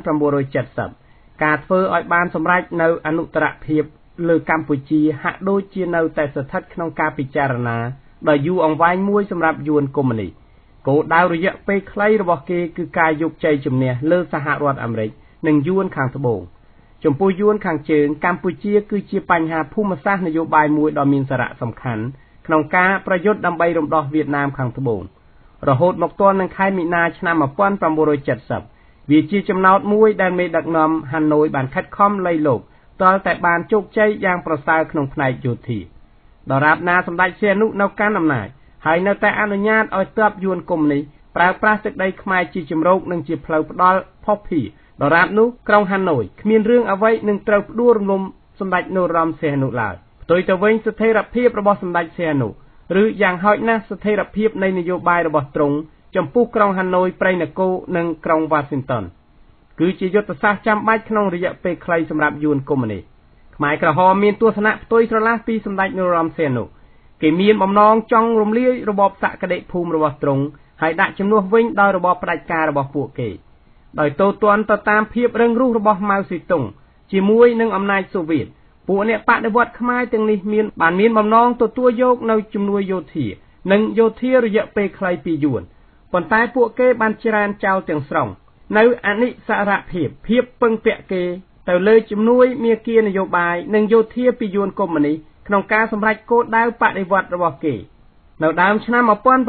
1970ការធ្វើឲ្យបានសម្រេចនៅអនុត្តរភាពលើកម្ពុជាហាក់ដូចជានៅតែស្ថិតក្នុងការពិចារណាដ៏យូរអង្វែងមួយសម្រាប់យួនកុម្មុយនីសគោលដៅរយៈពេលខ្លីរបស់គេគឺការយកជ័យជំនះលើសហរដ្ឋអាមេរិកនិងយួនខាងត្បូងចំពោះយួនខាងជើងកម្ពុជាគឺជាបញ្ហាភូមិសាស្ត្រនយោបាយមួយដ៏មានសារៈសំខាន់ក្នុងការប្រយុទ្ធដើម្បីរំដោះវៀតណាមខាងត្បូងរហូតមកទល់នឹងខែមីនាឆ្នាំ1970វាជាចំណោទមួយដែលមេដឹកនាំហាណូយបានខិតខំលៃលកទាល់តែបានជោគជ័យយ៉ាងប្រសើរក្នុងផ្នែកយោធាដរាបណាសម្ដេចសៀនុនៅកាន់អំណាចហើយនៅតែអនុញ្ញាតឲ្យទ័ពយួនកុម្មុយនីសប្រើប្រាស់ទឹកដីខ្មែរជាជំរកនិងជាផ្លូវផ្ដល់ភស្តុភារដរាបនោះក្រុងហាណូយគ្មានរឿងអ្វីនឹងត្រូវផ្ដួលរំលំសម្ដេចនរោត្តមសីហនុឡើយផ្ទុយទៅវិញស្ថិរភាពរបស់សម្ដេចសីហនុឬយ៉ាងហោចណាស់ស្ថិរភាពនៃនយោបាយរបស់ទ្រង់ចំពោះក្រុងហាណូយព្រៃនគរនិងក្រុងវ៉ាស៊ីនតោនគឺជាយុទ្ធសាស្ត្រចាំបាច់ក្នុងរយៈពេលខ្លីសម្រាប់យួនកុម្មុយនីសខ្មែរក្រហមមានទស្សនៈផ្ទុយស្រឡះពីសម្ដេចនរោត្តមសីហនុគេមានបំណងចង់រំលាយរបបសក្តិភូមិរបស់ទ្រង់ហើយដាក់ជំនួសវិញដោយរបបផ្ដាច់ការរបស់ពួកគេដោយតូទាន់ទៅតាមភាពរឹងរូសរបស់ម៉ៅសេតុងជាមួយនឹងអំណាចសូវៀតពួកអ្នកបដិវត្តខ្មែរទាំងនេះបានមានបំណងទទួលយកនៅជំនួយយោធានិងយោធារយៈពេលខ្លីពីយួនប៉ុន្តែពួកគេបានច្រានចោលទាំងស្រុងនៅអនិស្សរភាពពឹងពាក់គេទៅលើជំនួយមាគ៌ានយោបាយនិងយោធាពីយួនកុម្មុយនីសក្នុងការសម្រេចគោលដៅបដិវត្តរបស់គេនៅដើមឆ្នាំ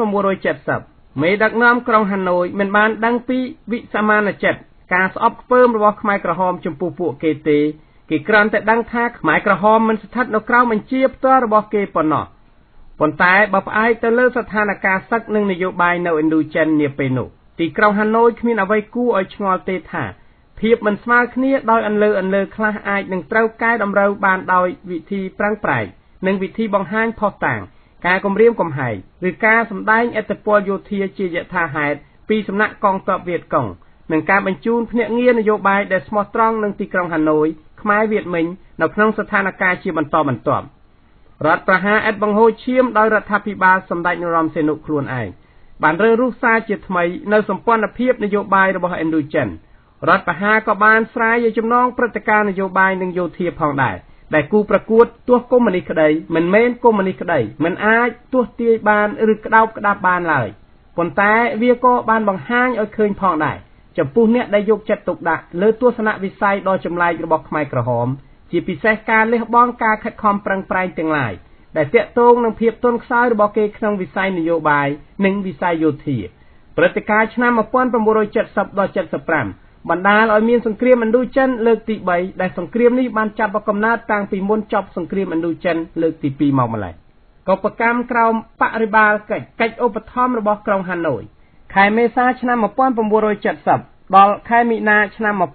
1970មេដឹកនាំក្រុងហាណូយមិនបានដឹងពីវិសាមានចិត្តការស្អប់ខ្ពើមរបស់ខ្មែរក្រហមចំពោះពួកគេទេគេគ្រាន់តែដឹងថាខ្មែរក្រហមមិនស្ថិតនៅក្រោមបញ្ជាផ្ទាល់របស់គេប៉ុណ្ណោះប៉ុន្តែបើផ្អែកទៅលើស្ថានភាពសឹកនិងនយោបាយនៅឥណ្ឌូចិននាពេលនោះទីក្រុងហាណូយគ្មានអ្វីគួរឲ្យឆ្ងល់ទេថាភាពមិនស្មើគ្នាដោយអន្លើខ្លះអាចនឹងត្រូវកែតម្រូវបានដោយវិធីប្រឹងប្រែងនិងវិធីបង្ហាញផុសតាងការគំរាមកំហែងឬការសម្ដែងឥទ្ធិពលយោធាជាយថាហេតុពីសំណាក់កងទ័ពវៀតកុងនិងការបញ្ជូនភ្នាក់ងារនយោបាយដែលស្មោះត្រង់នឹងទីក្រុងហាណូយខ្មែរវៀតមិញនៅក្នុងស្ថានភាពជាបន្តបន្ទាប់រដ្ឋប្រហារឥតបង្ហូរឈាមដោយរដ្ឋាភិបាលសម្ដេចនរោត្តមសីហនុខ្លួនឯងបានរើសរុះសារជាថ្មីនៅសម្ព័ន្ធភាពនយោបាយរបស់ឥណ្ឌូចិនរដ្ឋប្រហារក៏បានស្រាយឲ្យចំណងព្រឹត្តិការណ៍នយោបាយនិងយោធាផងដែរដែលគូប្រកួតទោះកុម្មុយនីសក្តីមិនមែនកុម្មុយនីសក្តីមិនអាចទោះទាយបានឬក្តោបក្តាប់បានឡើយប៉ុន្តែវាក៏បានបង្ហាញឲ្យឃើញផងដែរចំពោះអ្នកដែលយកចិត្តទុកដាក់លើទស្សនវិស័យដ៏ចម្លែករបស់ខ្មែរក្រហមជាពិសេសការលះបង់ការខិតខំប្រឹងប្រែងទាំងឡាយដែលតាក់ទងនឹងភាពទន់ខ្សោយរបស់គេក្នុងវិស័យនយោបាយនិងវិស័យយោធាព្រឹត្តិការណ៍ឆ្នាំ1970ដល់75បណ្ដាលឲ្យមានសង្គ្រាមឥណ្ឌូចិនលើកទី3ដែលសង្គ្រាមនេះបានចាប់កំណើតតាំងពីមុនចប់សង្គ្រាមឥណ្ឌូចិនលើកទី2មកម្ល៉េះកុបកម្មក្រោមបរិបាលកិច្ចឧបត្ថម្ភរបស់ក្រុងហាណូយខែមេសាឆ្នាំ1970 ដល់ខែមីនាឆ្នាំ1972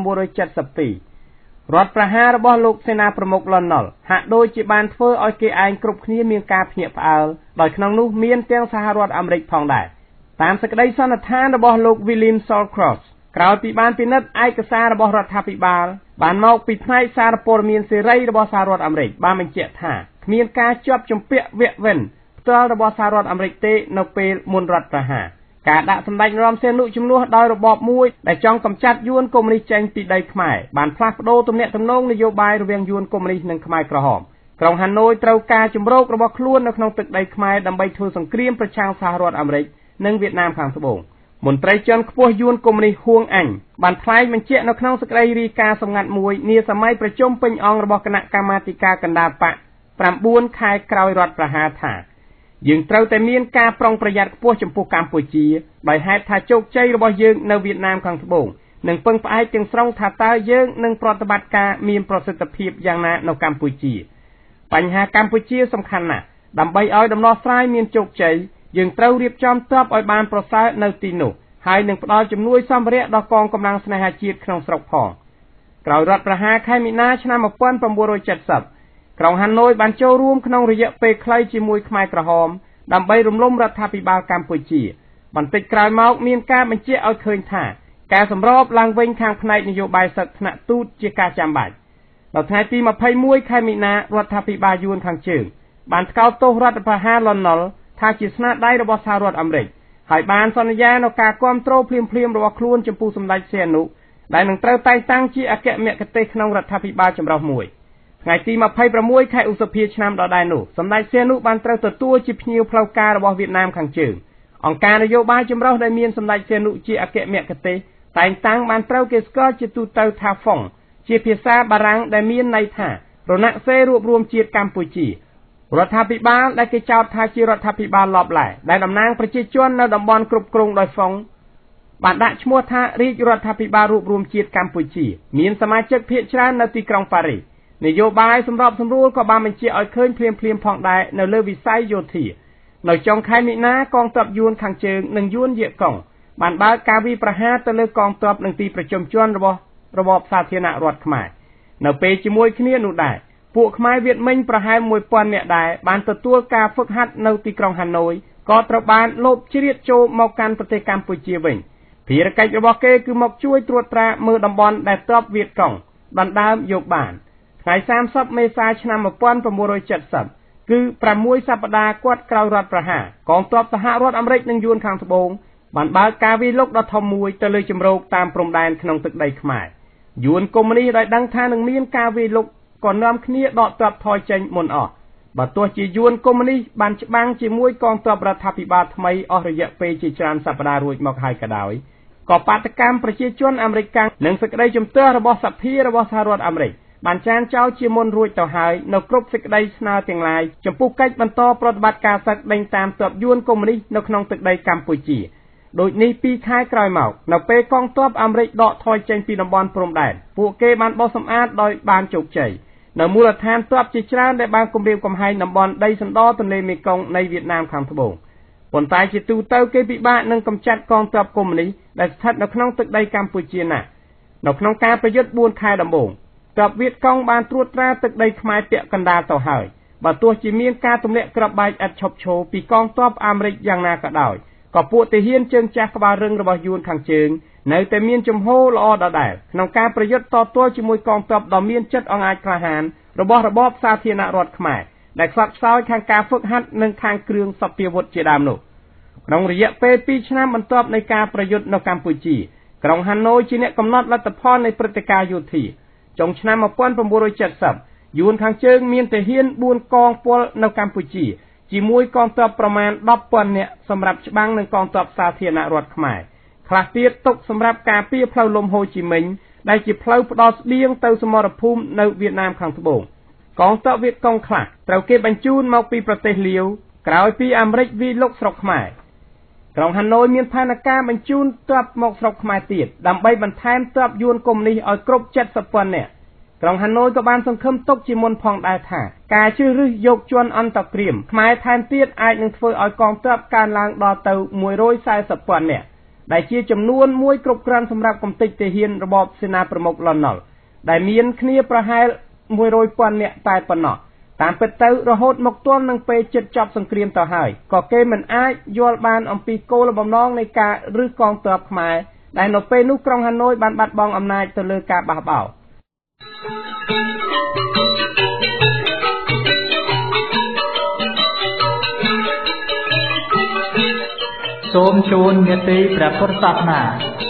រដ្ឋប្រហាររបស់លោកសេនាប្រមុខលន់ណុលហាក់ដូចជាបានធ្វើឲ្យគេឯងគ្រប់គ្នាមានការភ្ញាក់ផ្អើលដោយក្នុងនោះមានទាំងសហរដ្ឋអាមេរិកផងដែរតាមសេចក្តីសន្និដ្ឋានរបស់លោក William Shawcross ក្រោយពីបានពិនិត្យឯកសាររបស់រដ្ឋាភិបាលបានមកពីផ្នែកសារព័ត៌មានសេរីរបស់សហរដ្ឋអាមេរិកបានបញ្ជាក់ថាគ្មានការជាប់ជំពាក់វាក់វិនផ្ទាល់របស់សហរដ្ឋអាមេរិកទេនៅពេលមុនរដ្ឋប្រហារការដាក់សម្ដេចរំសេនុជំនួសដោយរបបមួយដែលចង់កម្ចាត់យួនកុម្មុយនីសចេញពីដីខ្មែរបានផ្លាស់ប្ដូរទំនាក់ទំនងនយោបាយរវាងយួនកុម្មុយនីសនិងខ្មែរក្រហមក្រុងហាណូយត្រូវការជំរករបស់ខ្លួននៅក្នុងទឹកដីខ្មែរដើម្បីធ្វើសង្គ្រាមប្រឆាំងសហរដ្ឋអាមេរិកនិងវៀតណាមខាងត្បូងមន្ត្រីជាន់ខ្ពស់យួនកុម្មុយនីសហួងអញបានថ្លែងបញ្ជាក់នៅក្នុងសេចក្តីរាយការណ៍សម្ងាត់មួយនាសម័យប្រជុំពេញអង្គរបស់គណៈកម្មាធិការកណ្ដាលបក9ខែក្រោយរដ្ឋប្រហារថាយើងត្រូវតែមានការប្រុងប្រយ័ត្នខ្ពស់ចំពោះកម្ពុជាដោយហេតុថាជោគជ័យរបស់យើងនៅវៀតណាមខាងត្បូងនឹងពឹងផ្អែកទាំងស្រុងថាតើយើងនឹងប្រតិបត្តិការមានប្រសិទ្ធភាពយ៉ាងណានៅកម្ពុជាបញ្ហាកម្ពុជាសំខាន់ណាស់ដើម្បីឲ្យដំណោះស្រាយមានជោគជ័យយើងត្រូវរៀបចំទ័ពឲ្យបានប្រសើរនៅទីនោះហើយនឹងផ្ដល់ជំនួយសម្ភារៈដល់កងកម្លាំងស្នេហាជាតិក្នុងស្រុកផងក្រោយរដ្ឋប្រហារខែមីនាឆ្នាំ1970ក្រុងហាណូយបានចូលរួមក្នុងរយៈពេលខ្លីជាមួយខ្មែរក្រហមដើម្បីរំលំរដ្ឋាភិបាលកម្ពុជាបន្តិចក្រោយមកមានការបញ្ជាក់ឲ្យឃើញថាការសម្របឡើងវិញខាងផ្នែកនយោបាយសឹកថ្នាក់ទូតជាការចាំបាច់ដល់ថ្ងៃទី21ខែមីនារដ្ឋាភិបាលយួនខាងជើងបានថ្កោលទោសរដ្ឋប្រហារលន់ណុលថាជាស្នាដៃរបស់សហរដ្ឋអាមេរិកហើយបានសន្យានៅការគ្រប់គ្រងភ្លាមរបស់ខ្លួនចំពោះសម្ដេចសីហនុដែលនឹងត្រូវតែងតាំងជាអគ្គមគ្គុទ្ទេសកក្នុងរដ្ឋាភិបាលចម្រុះមួយថ្ងៃទី26ខែឧសភាឆ្នាំដដែលនោះសម្ដេចសីហនុបានត្រូវទទួលជាភ្ញៀវផ្លូវការរបស់វៀតណាមខាងជើងអង្គការនយោបាយចម្រុះដែលមានសម្ដេចសីហនុជាអគ្គមគ្គុទ្ទេសកតែងតាំងបានត្រូវគេស្គាល់ជាទូទៅថាហ្វុងជាភាសាបារាំងដែលមានន័យថារណសិរ្សរួបរวมជាតិកម្ពុជារដ្ឋាភិបាលដែលគេចោទថាជារដ្ឋាភិបាលលបឡែដែលតំណាងប្រជាជននៅតំបន់គ្រប់គ្រងដោយហ្វុងបានដាក់ឈ្មោះថារាជរដ្ឋាភិបាលរួបរวมជាតិកម្ពុជាមានសមាជិកភាគច្រើននៅទីក្រុងប៉ារីសនយោបាយសម្របសម្រួលក៏បានបញ្ជាឲ្យឃើញភ្លាមផងដែរនៅលើវិស័យយោធានៅចុងខែមីនាកងទ័ពយួនខាងជើងនិងយួនយេកុងបានបើកការវាយប្រហារទៅលើកងទ័ពនិងទីប្រជុំជនរបស់របបសាធារណរដ្ឋខ្មែរនៅពេលជាមួយគ្នានោះដែរពួកខ្មែរវៀតមិញប្រហែល 1000 នាក់ដែរបានទទួលការហ្វឹកហាត់នៅទីក្រុងហាណូយក៏ត្រូវបានលបជ្រៀតចូលមកកាន់ប្រទេសកម្ពុជាវិញភារកិច្ចរបស់គេគឺមកជួយត្រួតត្រាមើលតំបន់ដែលទ័ពវៀតកុងដណ្ដើមយកបានថ្ងៃ30មេសាឆ្នាំ1970គឺ6សប្តាហ៍គាត់ក្រោយរដ្ឋប្រហារកងទ័ពសហរដ្ឋអាមេរិកនិងយួនខាងត្បូងបានបើកការវាយលុកដ៏ធំមួយទៅលើជំរកតាមព្រំដែនក្នុងទឹកដីខ្មែរយួនកុម្មុយនីសដែលដឹងថានឹងមានការវាយលុកក៏នាំគ្នាដកទ័ពថយចេញមុនអស់បើទោះជាយួនកុម្មុយនីសបានច្បាំងជាមួយកងទ័ពរដ្ឋាភិបាលថ្មីអស់រយៈពេលជាច្រើនសប្តាហ៍រួចមកហើយក៏ដោយក៏បាតកម្មប្រជាជនអាមេរិកនិងសេចក្តីជំទាស់របស់សភារបស់សហរដ្ឋអាមេរិកបានចានចោលជាមុនរួចទៅហើយនៅគ្រប់សេចក្តីស្នើទាំងឡាយចំពោះកិច្ចបន្តប្រតិបត្តិការសឹកដេញតាមទ័ពយួនកុម្មុយនីសនៅក្នុងទឹកដីកម្ពុជាដូចនេះ2ខែក្រោយមកនៅពេលកងទ័ពអាមេរិកដកថយចេញពីតំបន់ព្រំដែនពួកគេបានបោះសម្អាតដោយបានជោគជ័យនៅមូលដ្ឋានទ័ពជាច្រើនដែលបានគម្រាមកំហែងតំបន់ដីសណ្ដទន្លេមេគង្គនៃវៀតណាមខាងត្បូងប៉ុន្តែជាទូទៅគេពិបាកនឹងកម្ចាត់កងទ័ពកុម្មុយនីសដែលស្ថិតនៅក្នុងទឹកដីកម្ពុជាណាស់នៅក្នុងការប្រយុទ្ធ4ខែដំបូងទ័ពវៀតកុងបានត្រួតត្រាទឹកដីខ្មែរពាក់កណ្ដាលទៅហើយបើទោះជាមានការទម្លាក់គ្រាប់បែកឥតឈប់ឈរពីកងទ័ពអាមេរិកយ៉ាងណាក៏ដោយក៏ពួកទាហានជើងចាស់ក្បាលរឹងរបស់យួនខាងជើងនៅតែមានជំហរល្អដដែលក្នុងការប្រយុទ្ធតទល់ជាមួយកងទ័ពដ៏មានចិត្តអង្អាចក្លាហានរបស់របបសាធារណរដ្ឋខ្មែរដែលខ្សត់ខ្សោយខាងការហ្វឹកហាត់និងខាងគ្រឿងសព្វាវុធជាដើមនោះក្នុងរយៈពេល2ឆ្នាំបន្ទាប់នៃការប្រយុទ្ធនៅកម្ពុជាក្រុងហាណូយជាអ្នកកំណត់លទ្ធផលនៃព្រឹត្តិការណ៍យោធាចុងឆ្នាំ1970យួនខាងជើងមានទាហាន4កងពលនៅកម្ពុជាជាមួយកងទ័ពប្រមាណ 10,000 នាក់សម្រាប់ច្បាំងនឹងកងទ័ពសាធារណរដ្ឋខ្មែរខ្លះទៀតទុកសម្រាប់ការពារផ្លូវលំហូជីមិញដែលជាផ្លូវផ្ដោតស្បៀងទៅសមរភូមិនៅវៀតណាមខាងត្បូងកងទ័ពវៀតកុងខ្លះត្រូវគេបញ្ជូនមកពីប្រទេសលាវក្រោយពីអាមេរិកវាយលុកស្រុកខ្មែរក្រុងហាណូយមានផែនការបញ្ជូនទ័ពមកស្រុកខ្មែរទៀតដើម្បីបន្ថែមទ័ពយួនកុម្មុយនីសឲ្យគ្រប់ 70,000 នាក់ក្រុងហាណូយក៏បានសង្ឃឹមទុកជាមុនផងដែរថាការជ្រើសរើសយកជនអន្តរក្រៀមខ្មែរថែមទៀតអាចនឹងធ្វើឲ្យកងទ័ពកើនឡើងដល់ទៅ 140,000 នាក់ដែលជាចំនួនមួយគ្រប់គ្រាន់សម្រាប់កំទេចទាហានរបបសេនាប្រមុខលន់ណុលដែលមានគ្នាប្រហែល 100,000 នាក់តែប៉ុណ្ណោះតាមពិតទៅរហូតមកទល់នឹងពេលជិតចប់សង្គ្រាមទៅហើយក៏គេមិនអាចយល់បានអំពីគោលបំណងនៃការរឹសកងទ័ពខ្មែរដែលនៅពេលនោះក្រុងហាណូយបានបាត់បង់អំណាចទៅលើការបះបោរសូមជូនមេត្រីព្រះពុទ្ធសាសនា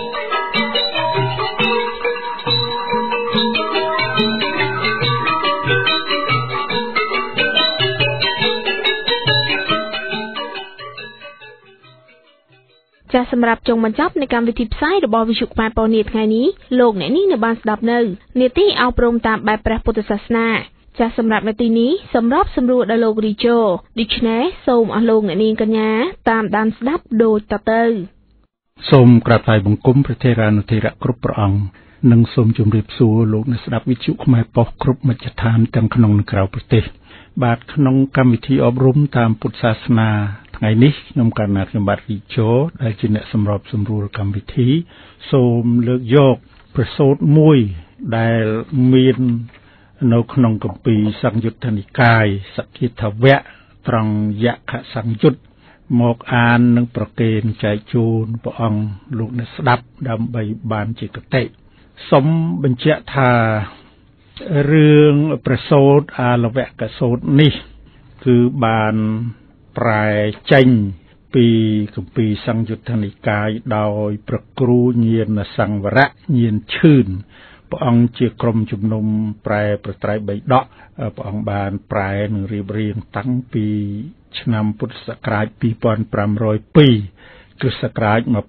ចាសសម្រាប់ចុងបញ្ចប់នៃកម្មវិធីផ្សាយរបស់វិទ្យុខ្មែរប៉ុស្តិ៍នាថ្ងៃនេះលោកអ្នកនាងនៅបានស្ដាប់នៅនាទីអប់រំតាមបែបព្រះពុទ្ធសាសនាចាសសម្រាប់នាទីនេះសម្រាប់សម្រួលដល់លោករីជូដូច្នេះសូមអស់លោកអ្នកនាងកញ្ញាតាមដានស្ដាប់ដូចតទៅសូមក្រាបថ្វាយបង្គំព្រះថេរានុថេរៈគ្រប់ព្រះអង្គនិងសូមជម្រាបសួរលោកអ្នកស្ដាប់វិទ្យុខ្មែរប៉ុស្តិ៍គ្រប់មជ្ឈដ្ឋានទាំងក្នុងនិងក្រៅប្រទេសបាទក្នុងកម្មវិធីអប់រំតាមពុទ្ធសាសនាថ្ងៃនេះខ្ញុំកណ្ណាខ្ញុំបាទរីជូដែលជាអ្នកសម្របសម្រួលកម្មវិធីសូមលើកយកប្រសូតមួយដែលមាននៅក្នុងគម្ពីរសង្យុត្តនិកាយសក្កិថវៈត្រង់យក្ខសង្យុត្តមកអាននិងប្រកេនចែកជូនព្រះអង្គលោកអ្នកស្ដាប់ដើម្បីបានជាគតិសូមបញ្ជាក់ថារឿងប្រសូតអាលវកសូតនេះគឺបានប្រែចេញពីគម្ពីរសង្យុត្តនិកាយដោយព្រះគ្រូញាណសង្វរៈញាណឈឿនព្រះអង្គជាក្រុមជំនុំប្រែប្រត្រៃបិដកព្រះអង្គបានប្រែនិងរៀបរៀងតាំងពីឆ្នាំពុទ្ធសករាជ2502គ្រិស្តសករាជ1958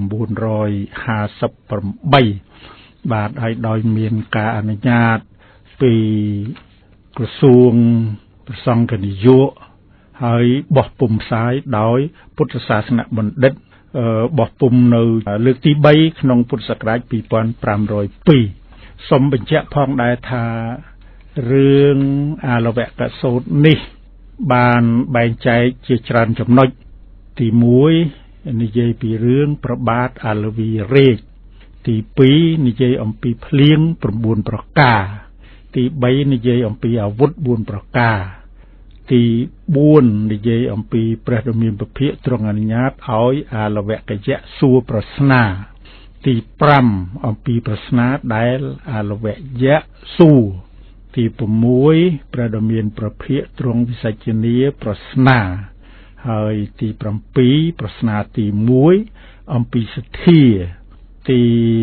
បាទហើយដោយមានការអនុញ្ញាតពីក្រសួងប្រសង្ឃនយោបាយហើយបោះពុម្ពផ្សាយដោយពុទ្ធសាសនបណ្ឌិតបោះពុម្ពនៅលើកទី3ក្នុងពុទ្ធសករាជ2502សូមបញ្ជាក់ផងដែរថារឿងអាលវកសូតនេះបានបែងចែកជាច្រើនចំណុចទី1និយាយពីរឿងប្របាទអាលវីរេជទី2និយាយអំពីភ្លៀង9ប្រការទី3និយាយអំពីអាវុធ4ប្រការទី4និយាយអំពីព្រះដ៏មានពភៈទ្រង់អនុញ្ញាតឲ្យអាលវកយៈសួរប្រស្នាទី5អំពីប្រស្នាដែលអាលវយៈសួរទី6ព្រះដ៏មានព្រះភៈទ្រង់វិសាចនាប្រស្នាហើយទី7ប្រស្នាទី1អំពីសទ្ធាទី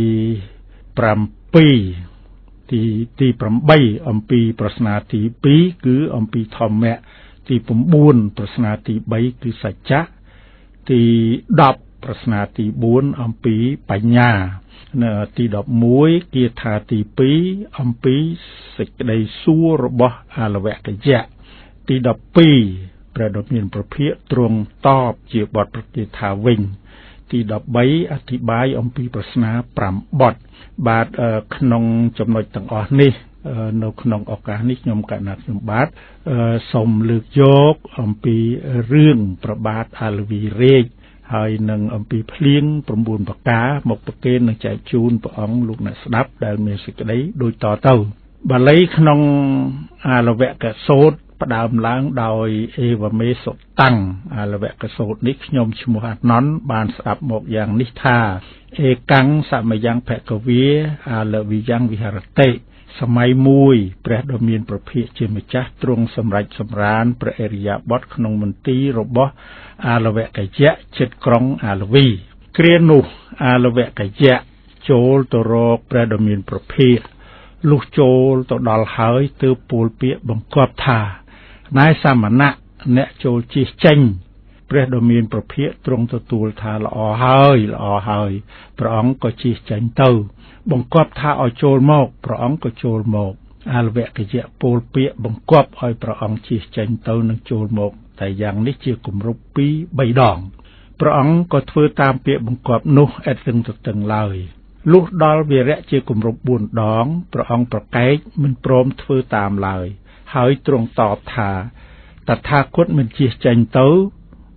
8អំពីប្រស្នាទី2គឺអំពីធម្មៈទី9ប្រស្នាទី3គឺសច្ចៈទី10ប្រស្នាទី4អំពីបញ្ញាទី11គាថាទី2អំពីសេចក្តីសួររបស់អាលវកយៈទី12ព្រះដ៏មានព្រះភៈទ្រង់តបជាបទប្រគាថាវិញទី13អធិប្បាយអំពីប្រស្នា5បទបាទក្នុងចំណុចទាំងអស់នេះនៅក្នុងឱកាសនេះខ្ញុំកណាត់ខ្ញុំបាទសូមលើកយកអំពីរឿងប្របាទអាលវីរេជហើយនឹងអំពីភ្លៀង9ប្រការមកប្រកេននឹងចែកជូនព្រះអង្គលោកអ្នកស្ដាប់ដែលមានសេចក្តីដូចតទៅបាលីក្នុងអាលវកសូតផ្ដើមឡើងដោយអេវមេសុតាំងអាលវកសូតនេះខ្ញុំឈ្មោះអាណន់បានស្ដាប់មកយ៉ាងនេះថាអេកាំងសមយ៉ាងភគវាអាលវិយ៉ាងវិហរតិសម័យមួយព្រះដ៏មានព្រះភៈជាម្ចាស់ទ្រង់សម្រេចសម្រានព្រះអរិយាបថក្នុងមន្ទីររបស់អាលវកយៈជិតក្រុងអាលវីគ្រានោះអាលវកយៈចូលទៅរកព្រះដ៏មានព្រះភៈលុះចូលទៅដល់ហើយទើបពោលពាក្យបង្គាប់ថាណែសាមណៈអ្នកចូលជិះចេញព្រះដ៏មានព្រះភៈទ្រង់ទទួលថាល្អហើយព្រះអង្គក៏ជិះចេញទៅបង្គាប់ថាឲ្យចូលមកព្រះអង្គក៏ចូលមកអាលវកយៈពោលពាក្យបង្គាប់ឲ្យព្រះអង្គជិះចេញទៅនិងចូលមកតែយ៉ាងនេះជាគម្រប់ 2-3 ដងព្រះអង្គក៏ធ្វើតាមពាក្យបង្គាប់នោះឥតរឹងទទឹងឡើយលុះដល់វារៈជាគម្រប់ 4 ដងព្រះអង្គប្រកែកមិនព្រមធ្វើតាមឡើយហើយទ្រង់តបថាតថាគតមិនជិះចេញទៅ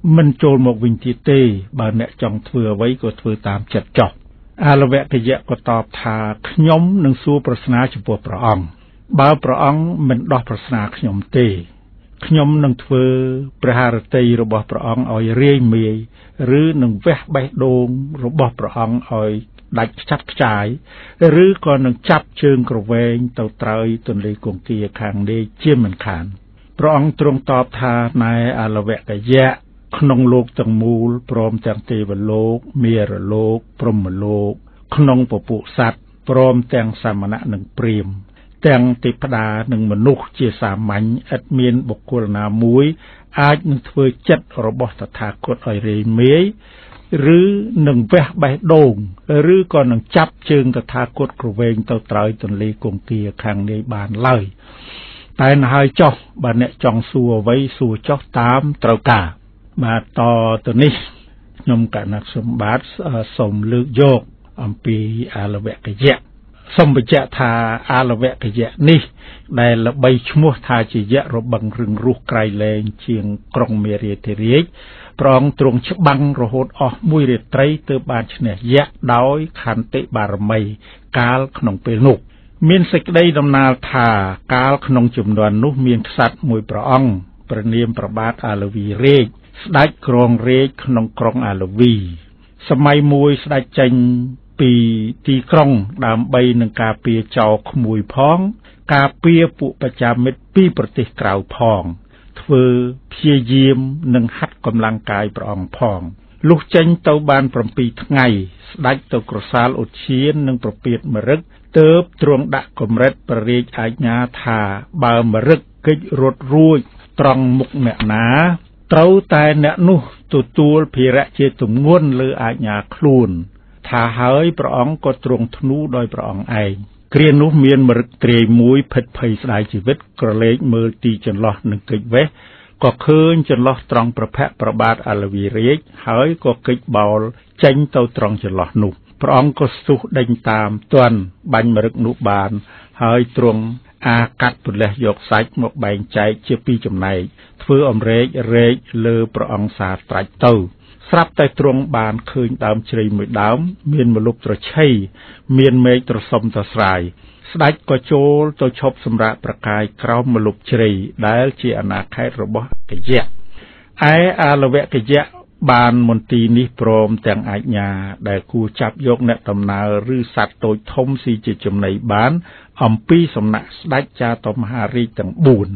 មិនចូលមកវិញទៀតទេបើអ្នកចង់ធ្វើអ្វីក៏ធ្វើតាមចិត្តចុះអាលវកយៈក៏តបថាខ្ញុំនឹងសួរប្រស្នាចំពោះព្រះអង្គបើព្រះអង្គមិនដោះប្រស្នាខ្ញុំទេខ្ញុំនឹងធ្វើព្រះハរតីរបស់ព្រះអង្គឲ្យរាយមាយឬនឹងវះបេះដូងរបស់ព្រះអង្គឲ្យដាច់ខ្ចាត់ខ្ចាយឬក៏នឹងចាប់ជើងក្រវែងទៅត្រើយទន្លេគង្គាខាងនេះជាមិនខានព្រះអង្គទ្រង់តបថាណែអាលវកយៈក្នុងលោកទាំងមូលព្រមទាំងទេវលោកមារលោកព្រហ្មលោកក្នុងពពួកសត្វព្រមទាំងសាមណៈនិងព្រាហ្មណ៍ទាំងទេវតានិងមនុស្សជាសាមញ្ញឥតមានបុគ្គលណាមួយអាចនឹងធ្វើចិត្តរបស់តថាគតឲ្យរាយមាយឬនឹងវះបេះដូងឬក៏នឹងចាប់ជើងតថាគតក្រវែងទៅត្រើយទន្លេគង្គាខាងនេះបានឡើយតែណហើយចុះបើអ្នកចង់សួរអ្វីសួរចុះតាមត្រូវការបាទតទៅនេះខ្ញុំកណកសម្បត្តិសូមលើកយកអំពីអាលវកយៈសូមបញ្ជាក់ថាអាលវកយៈនេះដែលល្បីឈ្មោះថាជាយៈរបឹងរឹងរូសក្រៃលែងជាងក្រុងមេរាធិរាជព្រះអង្គទ្រង់ច្បាំងរហូតអស់មួយរាត្រីទើបបានឈ្នះយៈដោយខន្តិបារមីកាលក្នុងពេលនោះមានសេចក្តីដំណាលថាកាលក្នុងជំនាន់នោះមានក្សត្រមួយព្រះអង្គព្រះនាមព្រះបាទអាលវីរាជស្ដេចគ្រងរាជក្នុងក្រុងអាលវីសម័យមួយស្ដេចចេញពីទីក្រុងដើម្បីនឹងការពារចោរក្មួយផងការពារពួកប្រជាមិត្តពីប្រទេសក្រៅផងធ្វើព្យាយាមនឹងហាត់កម្លាំងកាយព្រះអង្គផងលុះចេញទៅបាន7ថ្ងៃស្ដេចទៅក្រសាលឧទ្យាននិងប្រពៀតមរឹកទើបទ្រង់ដាក់កម្រិតព្រះរាជអាជ្ញាថាបើមរឹកកិច្ចរត់រួចត្រង់មុខអ្នកណាត្រូវតែអ្នកនោះទទួលភារៈជាទម្ងន់លើអាជ្ញាខ្លួនថាហើយព្រះអង្គក៏ទ្រង់ធ្នូដោយព្រះអង្គឯងគ្រានោះមានមរឹកទ្រាយមួយភិតភ័យស្ដាយជីវិតក្រឡេកមើលទីចន្លោះនឹងកិច្ចវេះក៏ឃើញចន្លោះត្រង់ប្រភៈព្រះបាទអាលវីរាជហើយក៏កិច្ចបោលចេញទៅត្រង់ចន្លោះនោះព្រះអង្គក៏ស្ទុះដេញតាមទាន់បាញ់មរឹកនោះបានហើយទ្រង់អាកាត់ពលះយកសាច់មកបែងចែកជាពីរចំណែកធ្វើអំរែករែកលើព្រះអង្គសាត្រាច់ទៅស្រាប់តែទ្រង់បានឃើញដើមជ្រៃមួយដើមមានម្លប់ត្រឆៃមានមេឃត្រសុំត្រស្រាយស្ដេចក៏ចូលទៅឈប់សម្រាកប្រកាយក្រោមម្លប់ជ្រៃដែលជាអាណាខេត្តរបស់កយៈឯអាលវកយៈបានមន្ទីរនេះព្រមទាំងអាជ្ញាដែលគួរចាប់យកអ្នកដំណើរឬសត្វតូចធំស៊ីជាចំណីបានអំពីសំណាក់ស្ដេចចាតុមហារាជទាំង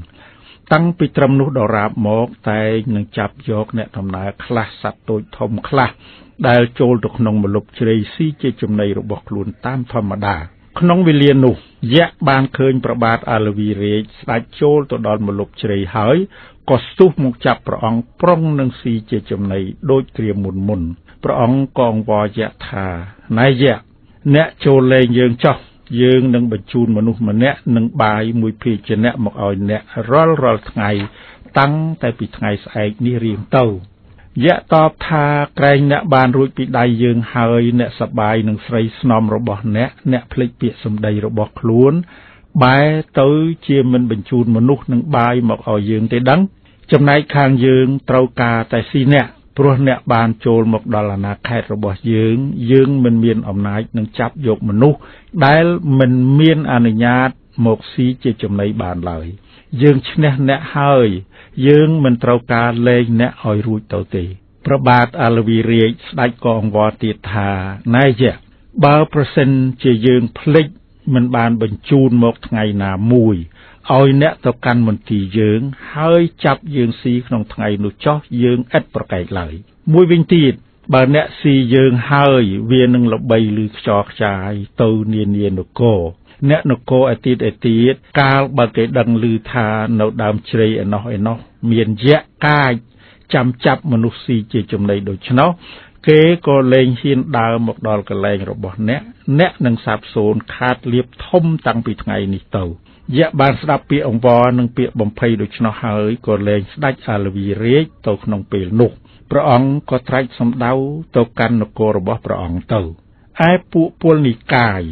4តាំងពីត្រឹមនោះដល់រាបមកតែនឹងចាប់យកអ្នកដំណើរខ្លះសត្វតូចធំខ្លះដែលចូលទៅក្នុងម្លប់ជ្រៃស៊ីជាចំណីរបស់ខ្លួនតាមធម្មតាក្នុងវេលានោះយៈបានឃើញព្រះបាទអាលវីរាជស្ដេចចូលទៅដល់ម្លប់ជ្រៃហើយក៏ស្ទុះមកចាប់ព្រះអង្គប្រុងនឹងស៊ីជាចំណីដូចគ្រាមុនព្រះអង្គក៏អង្វរយៈថាណែយៈអ្នកចូលលេងយើងចោះយើងនឹងបញ្ជូនមនុស្សម្នាក់នឹងបាយមួយភាជៈមកឲ្យអ្នករាល់ថ្ងៃតាំងតែពីថ្ងៃស្អែកនេះរៀងទៅយៈតបថាក្រែងអ្នកបានរួចពីដៃយើងហើយអ្នកសប្បាយនឹងស្រីស្នំរបស់អ្នកភ្លេចពាក្យសម្ដីរបស់ខ្លួនបែរទៅជាមិនបញ្ជូនមនុស្សនឹងបាយមកឲ្យយើងទេដឹងចំណែកខាងយើងត្រូវការតែស៊ីអ្នកព្រោះអ្នកបានចូលមកដល់អាណាខេត្តរបស់យើងមិនមានអំណាចនឹងចាប់យកមនុស្សដែលមិនមានអនុញ្ញាតមកស៊ីជាចំណីបានឡើយយើងឈ្នះអ្នកហើយយើងមិនត្រូវការលែងអ្នកឲ្យរួចទៅទេព្រះបាទអាលវីរាជស្ដេចក៏អង្វរទៀតថាណែយៈបើប្រសិនជាយើងភ្លេចមិនបានបញ្ជូនមកថ្ងៃណាមួយឲ្យអ្នកទៅកាន់មន្ទីរយើងហើយចាប់យើងស៊ីក្នុងថ្ងៃនោះចោះយើងឥតប្រកែកឡើយមួយវិញទៀតបើអ្នកស៊ីយើងហើយវានឹងល្បីឮខ្យល់ខ្ចាយទៅនានានគរអ្នកនគរឯទៀតកាលបើគេដឹងឮថានៅដើមជ្រៃឯណោះមានយៈកាចចាំចាប់មនុស្សស៊ីជាចំណីដូច្នោះគេក៏លែងហ៊ានដើរមកដល់កន្លែងរបស់អ្នកនឹងសាបសូន្យខាតលៀបធំតាំងពីថ្ងៃនេះទៅយៈបានស្ដាប់ពាក្យអង្វរនិងពាក្យបំភ័យដូច្នោះហើយក៏លែងស្ដេចអាលវីរាជទៅក្នុងពេលនោះព្រះអង្គក៏ត្រាច់សម្ដៅទៅកាន់នគររបស់ព្រះអង្គទៅឯពួកពលនិកាយ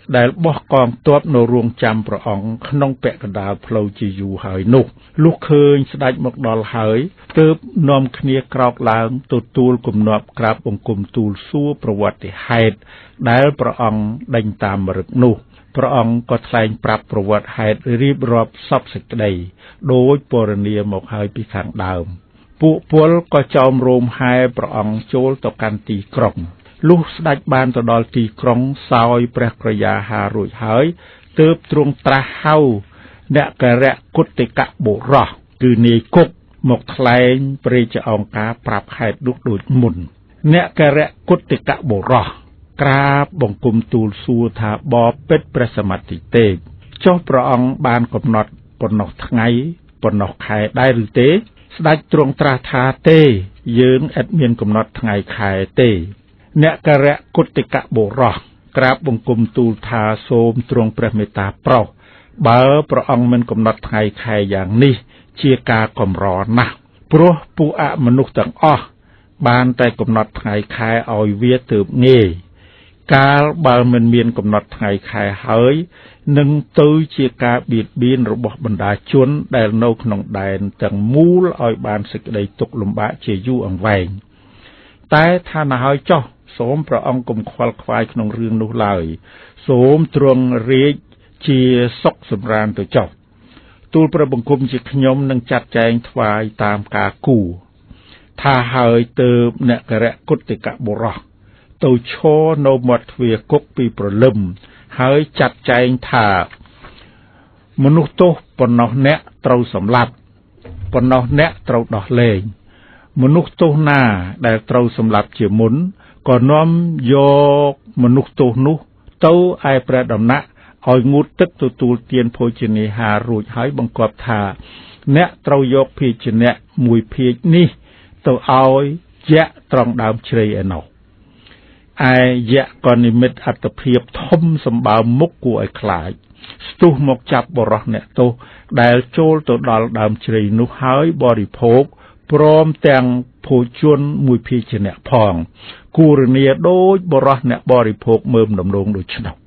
ដែលបោះកងទ័ពនៅរងចាំព្រះអង្គក្នុងពាក់កណ្ដាលផ្លូវជាយូរហើយនោះលុះឃើញស្ដេចមកដល់ហើយទើបនាំគ្នាក្រោកឡើងទទួលគំនាប់ក្រាបបង្គំទូលសួរប្រវត្តិហេតុដែលព្រះអង្គដេញតាមមរឹកនោះព្រះអង្គក៏ថ្លែងប្រាប់ប្រវត្តិហេតុរៀបរាប់សពសេចក្តីដោយពរនាមកហើយពីខាងដើមពួកពលក៏ចោមរោមហែព្រះអង្គចូលទៅកាន់ទីក្រុងលុះស្ដេចបានទៅដល់ទីក្រុងសោយព្រះក្រយាហារួចហើយទើបទ្រង់ត្រាស់ហៅអ្នកករៈគុតិកៈបុរសគឺនាយគុកមកថ្លែងព្រះរាជឱង្ការប្រាប់ហេតុដូចមុនអ្នកករៈគុតិកៈបុរសក្រាបបង្គំទូលសួរថាបបិទ្ធព្រះសមត្ថិទេពចុះព្រះអង្គបានកំណត់ប៉ុណ្ណោះថ្ងៃប៉ុណ្ណោះខែដែរឬទេស្ដេចទ្រង់ត្រាស់ថាទេយើងឥតមានកំណត់ថ្ងៃខែទេអ្នកករៈគុតិកៈបុរសក្រាបបង្គំទូលថាសូមទ្រង់ព្រះមេត្តាប្រោសបើព្រះអង្គមិនកំណត់ថ្ងៃខែយ៉ាងនេះជាការកម្រណាស់ព្រោះពួកអមនុស្សទាំងអស់បានតែកំណត់ថ្ងៃខែឲ្យវាទើបងាយកាលបើមិនមានកំណត់ថ្ងៃខែហើយនឹងទៅជាការបៀតបៀនរបស់បណ្ដាជនដែលនៅក្នុងដែនទាំងមូលឲ្យបានសេចក្តីទុក្ខលំបាកជាយូរអង្វែងតែថាណាហើយចុះសូមព្រះអង្គកុំខ្វល់ខ្វាយក្នុងរឿងនោះឡើយសូមទ្រង់រាជជាសុខសម្រានទៅចុះទូលព្រះបង្គំជាខ្ញុំនឹងចាត់ចែងថ្វាយតាមការគូថាហើយទើបអ្នកករៈគុតិកៈបុរសទៅឈរនៅមាត់ទ្វារគុកពីព្រលឹមហើយចាត់ចែងថាមនុស្សទោសប៉ុណ្ណោះអ្នកត្រូវសម្លាប់ប៉ុណ្ណោះអ្នកត្រូវដោះលែងមនុស្សទោសណាដែលត្រូវសម្លាប់ជាមុនក៏នាំយកមនុស្សទោសនោះទៅឯព្រះដំណាក់ឲ្យងូតទឹកទទួលទានភោជនាហាររួចហើយបង្គាប់ថាអ្នកត្រូវយកភាជៈមួយភាជនេះទៅឲ្យយៈត្រង់ដើមជ្រៃឯណោះឯយៈក៏និមិត្តអត្តភាពធំសម្បើមមុខគួរឲ្យខ្លាចស្ទុះមកចាប់បរោះអ្នកទោសដែលចូលទៅដល់ដើមជ្រៃនោះហើយបរិភោគព្រមទាំងភោជនមួយភាជៈផងគូរនីដូចបរោះអ្នកបរិភោគមើមដំឡូងដូច្នោះ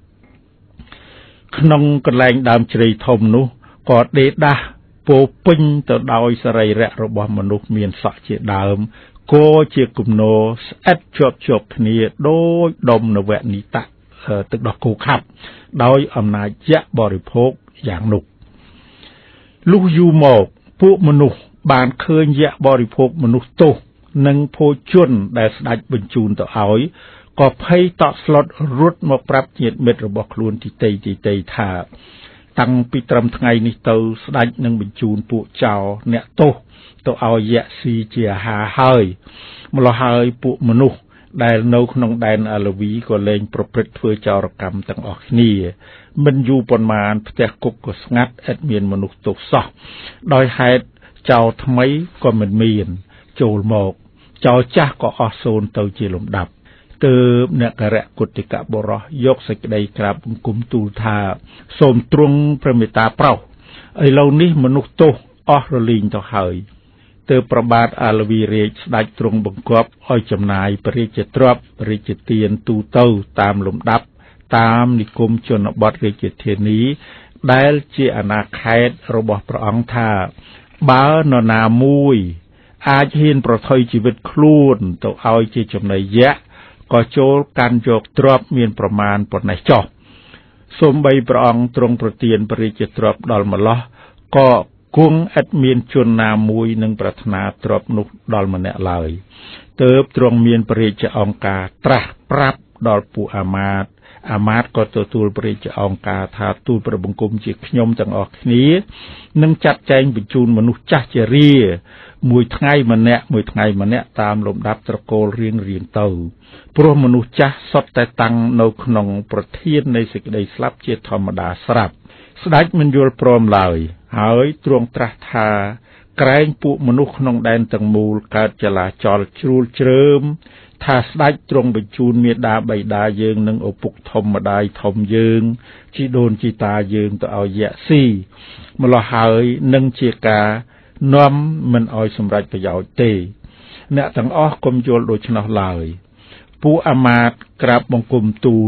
ក្នុងកន្លែងដើមជ្រៃធំនោះក៏ដេដាស់ពោពេញទៅដោយសរីរៈរបស់មនុស្សមានសក់ជាដើមក៏ជាគំនរស្អិតជាប់គ្នាដូចដុំនវនិតៈទឹកដោះគោខាប់ដោយអំណាចយៈបរិភោគយ៉ាងនោះលុះយូរមកពួកមនុស្សបានឃើញយៈបរិភោគមនុស្សទោសនិងភោជនដែលស្ដេចបញ្ជូនទៅឲ្យក៏ភ័យតក់ស្លុតរត់មកប្រាប់ញាតិមិត្តរបស់ខ្លួនទីតីថាតាំងពីត្រឹមថ្ងៃនេះទៅស្ដេចនឹងបញ្ជូនពួកចោរអ្នកទោសទៅឲ្យយៈស៊ីជាអាហារហើយម្ល៉េះហើយពួកមនុស្សដែលនៅក្នុងដែនអាឡវីក៏លែងប្រព្រឹត្តធ្វើចោរកម្មទាំងអស់គ្នាមិនយូរប៉ុន្មានផ្ទះគុកក៏ស្ងាត់ឥតមានមនុស្សទោសសោះដោយហេតុចោរថ្មីក៏មិនមានចូលមកចោរចាស់ក៏អស់សូន្យទៅជាលំដាប់ទើបអ្នកករៈគុតិកៈបុរសយកសេចក្តីក្រាបបង្គំទូលថាសូមទ្រង់ព្រះមេត្តាប្រោសឥឡូវនេះមនុស្សទោសអស់រលីងទៅហើយទើបប្របាទអាឡវីរាជស្ដេចទ្រង់បង្គាប់ឲ្យចំណាយព្រះរាជទ្រព្យរាជទានទូទៅតាមលំដាប់តាមនិគមជនបទរាជធានីដែលជាអាណាខេត្តរបស់ព្រះអង្គថាបើនរណាមួយអាចហ៊ានប្រថុយជីវិតខ្លួនទៅឲ្យជាចំណីយៈក៏ចូលកាន់យកទ្រព្យមានប្រមាណប៉ុណ្ណេះចុះសូម្បីព្រះអង្គទ្រង់ប្រទានព្រះរាជទ្រព្យដល់ម្លោះក៏គង់ឥតមានជនណាមួយនឹងប្រាថ្នាទ្រព្យនោះដល់ម្នាក់ឡើយទើបទ្រង់មានព្រះរាជអង្គការត្រាស់ប្រាប់ដល់ពួកអាមាត្យក៏ទទួលព្រះរាជអង្គការថាទូលព្រះបង្គំជាខ្ញុំទាំងអស់គ្នានឹងចាត់ចែងបញ្ជូនមនុស្សចាស់ជរាមួយថ្ងៃម្នាក់តាមលំដាប់ត្រកូលរៀងទៅព្រោះមនុស្សចាស់សុទ្ធតែតាំងនៅក្នុងប្រធាននៃសេចក្តីស្លាប់ជាធម្មតាស្រាប់ស្ដេចមិនយល់ព្រមឡើយហើយទ្រង់ត្រាស់ថាក្រែងពួកមនុស្សក្នុងដែនទាំងមូលកើតចលាចលជ្រួលជ្រើមថាស្ដេចទ្រង់បញ្ជូនមេដាបៃតាយើងនិងឪពុកធំម្ដាយធំយើងជីដូនជីតាយើងទៅឲ្យយៈស៊ីម្ល៉េះហើយនឹងជាការនាំមិនឲ្យសម្រេចប្រយោជន៍ទេអ្នកទាំងអស់កុំយល់ដូច្នោះឡើយពួកអាមាត្យក្រាបបង្គំទូល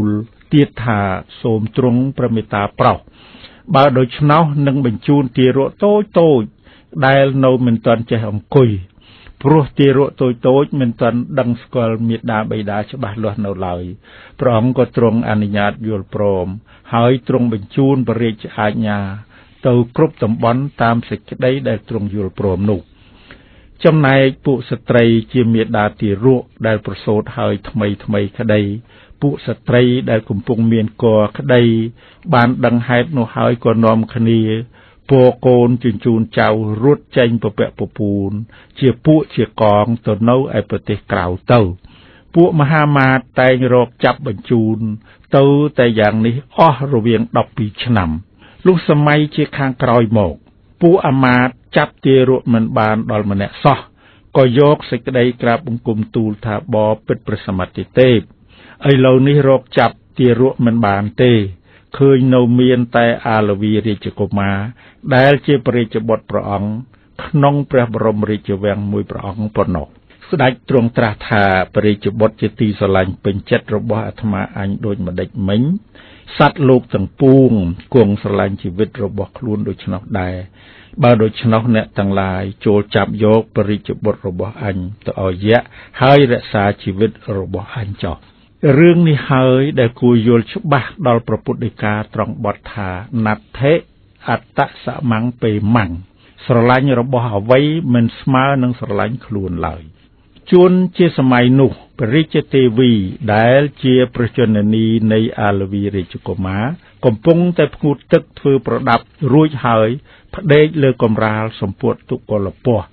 ទៀតថាសូមទ្រង់ព្រះមេត្តាប្រោសបើដូច្នោះនឹងបញ្ជូនទារកតូចដែលនៅមិនទាន់ចេះអង្គុយព្រោះទារកតូចមិនទាន់ដឹងស្គាល់មេត្តាបិតាច្បាស់លាស់នៅឡើយព្រះអង្គក៏ទ្រង់អនុញ្ញាតយល់ព្រមហើយទ្រង់បញ្ជូនបរិយាអាជ្ញាទៅគ្រប់តំបន់តាមសេចក្តីដែលទ្រង់យល់ព្រមនោះចំណែកពួកស្ត្រីជាមេត្តាទារកដែលប្រសូតហើយថ្មីក្តីពួកស្ត្រីដែលកំពុងមានគភ៌ក្តីបានដឹងហេតុនោះហើយក៏នាំគ្នាពរកូនជញ្ជូនចៅរត់ចេញពពាក់ពពូនជាពួកជាកងទៅនៅឯប្រទេសក្រៅទៅពួកមហាមាត្រតែងរកចាប់បញ្ជូនទៅតែយ៉ាងនេះអស់រវាង12ឆ្នាំលុះសម័យជាខាងក្រោយមកពួកអាមាត្យចាប់ទារកមិនបានដល់ម្នាក់សោះក៏យកសេចក្តីក្រាបបង្គំទូលថាបបពិតព្រះសមត្ថទេពឥឡូវនេះរកចាប់ទារកមិនបានទេឃើញនៅមានតែអាលវីរាជកុមារដែលជាព្រះរាជបុត្រព្រះអង្គក្នុងព្រះបរមរាជវាំងមួយព្រះអង្គប៉ុណ្ណោះស្ដេចទ្រង់ត្រាស់ថាព្រះរាជបុត្រជាទីស្រឡាញ់ពេញចិត្តរបស់អាត្មាអញដូចម្ដេចមិញសត្វលោកទាំងពួងគង់ស្រឡាញ់ជីវិតរបស់ខ្លួនដូច្នោះដែរបើដូច្នោះអ្នកទាំងឡាយចូលចាប់យកព្រះរាជបុត្ររបស់អញទៅឲ្យយៈហើយរក្សាជីវិតរបស់អញចោះរឿងនេះហើយដែលគួរយល់ច្បាស់ដល់ព្រះពុទ្ធដីកាត្រង់បទថាណដ្ឋិអត្តសមੰពេមੰស្រឡាញ់របស់អ្វីមិនស្មើនឹងស្រឡាញ់ខ្លួនឡើយជួនជាសម័យនោះព្រះរាជទេវីដែលជាព្រះជន្មនីនៃអាលវីរាជកុមារកំពុងតែផ្គូតទឹកធ្វើប្រដាប់រួចហើយផ្ដេកលើកំរាលសម្ពុតទុកលពស់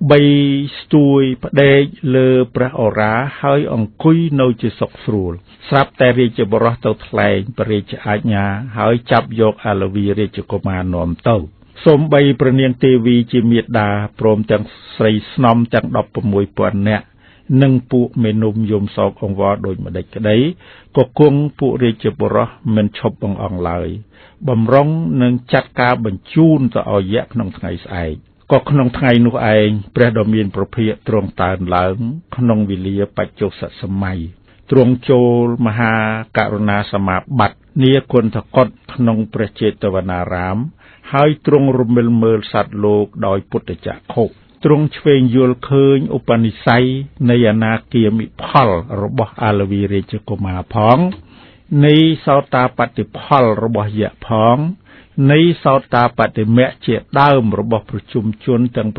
3ស្ទួយផ្ដេកលើព្រះអូរាហើយអង្គុយនៅជាសុខស្រួលស្រាប់តែរាជបរោះទៅថ្លែងព្រះរាជអាជ្ញាហើយចាប់យកអាលវីរាជកុមារនាំទៅសូម្បីព្រះនាងទេវីជាមេត្តាព្រមទាំងស្រីស្នំទាំង 16,000 នាក់និងពួកមេនុំយំសោកអង្វរដូចម្ដេចក្តីក៏គង់ពួករាជបរោះមិនឈប់បង្អង់ឡើយបំរុងនឹងចាត់ការបញ្ជូនទៅឲ្យយៈក្នុងថ្ងៃស្អែកក៏ក្នុងថ្ងៃនោះឯងព្រះដ៏មានប្រភិក្ខទ្រង់តើនឡើងក្នុងវេលាបច្ចុប្បន្នសម័យទ្រង់ចូលមហាករុណាសមាបត្តិនាគុណធកតក្នុងព្រះចេតវនារាមហើយទ្រង់រមិលមើលសត្វលោកដោយពុទ្ធចក្ខុទ្រង់ឆ្វេងយល់ឃើញឧបនិស្ស័យនៃអនាគាមិផលរបស់អាលវីរាជកុមារផងនៃសោតាបត្តិផលរបស់យៈផងនៃសោតាបត្តិមគ្គជាដើមរបស់ប្រជុំជនទាំង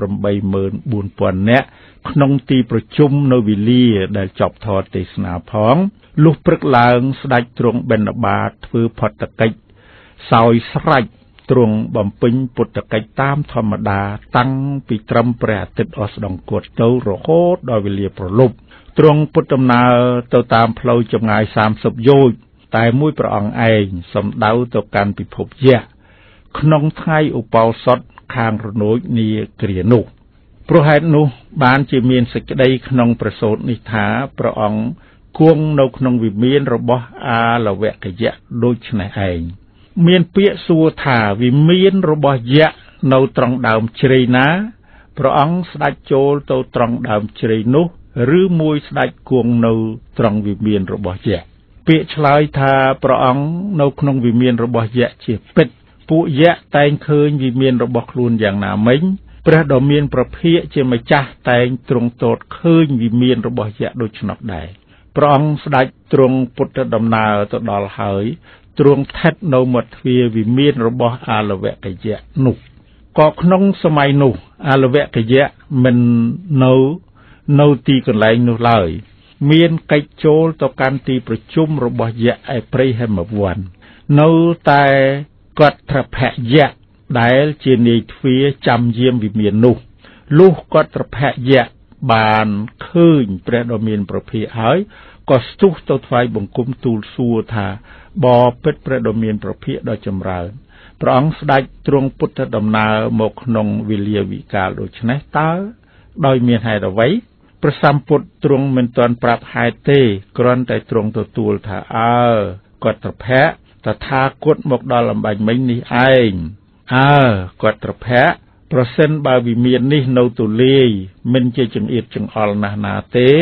84,000 នាក់ក្នុងទីប្រជុំនៅវេលាដែលចប់ធម៌ទេសនាផងលុះព្រឹកឡើងស្ដេចទ្រង់បិណ្ឌបាតធ្វើផុតកិច្ចសោយស្រេចទ្រង់បំពេញពុទ្ធកិច្ចតាមធម្មតាតាំងពីត្រឹមព្រះអាទិត្យអស្តង្គតទៅរហូតដល់វេលាប្រលប់ទ្រង់ពុទ្ធដំណើរទៅតាមផ្លូវចម្ងាយ30 យោជន៍តែមួយព្រះអង្គឯងសំដៅទៅកាន់ពិភពយៈក្នុងថ្ងៃឧបោសថខាងរនោចនាគ្រានោះព្រោះហេតុនោះបានជាមានសេចក្តីក្នុងប្រសូតនេះថាព្រះអង្គគង់នៅក្នុងវិមានរបស់អាលវកយៈដូច្នេះឯងមានពាក្យសួរថាវិមានរបស់យៈនៅត្រង់ដើមជ្រៃណាព្រះអង្គស្ដេចចូលទៅត្រង់ដើមជ្រៃនោះឬមួយស្ដេចគង់នៅត្រង់វិមានរបស់យៈពាក្យឆ្លើយថាព្រះអង្គនៅក្នុងវិមានរបស់យៈជាពិតពួកយៈតែងឃើញវិមានរបស់ខ្លួនយ៉ាងណាមិញព្រះដ៏មានប្រភិក្ខជាម្ចាស់តែងទ្រង់ទតឃើញវិមានរបស់យៈដូច្នោះដែរព្រះអង្គស្ដេចទ្រង់ពុទ្ធដំណើរទៅដល់ហើយទ្រង់ស្ថិតនៅមាត់ទ្វារវិមានរបស់អាលវកយៈនោះក៏ក្នុងសម័យនោះអាលវកយៈមិននៅទីកន្លែងនោះឡើយមានកិច្ចចូលទៅកាន់ទីប្រជុំរបស់យៈឯព្រៃហេមវ័ននៅតែកត្រភយៈដែលជានាយទ្វារចាំយាមវិមាននោះលុះកត្រភយៈបានឃើញព្រះដ៏មានប្រភិក្ខហើយក៏ស្ទុះទៅថ្វាយបង្គំទូលសួរថាបបិទ្ធព្រះដ៏មានប្រភិក្ខដ៏ចម្រើនព្រះអង្គស្ដេចទ្រង់ពុទ្ធដំណើរមកក្នុងវេលាវិកាលដូច្នេះតើដោយមានហេតុអ្វីព្រះសម្ពុទ្ធទ្រង់មិនទាន់ប្រាប់ហេតុទេគ្រាន់តែទ្រង់ទទួលថាកត្រភៈតថាគតមកដល់អំបញ្ញមិញនេះឯងកត្រភៈប្រសិនបើវិមាននេះនៅទូលាយមិនជាចង្អៀតចង្អល់ណាស់ណាទេ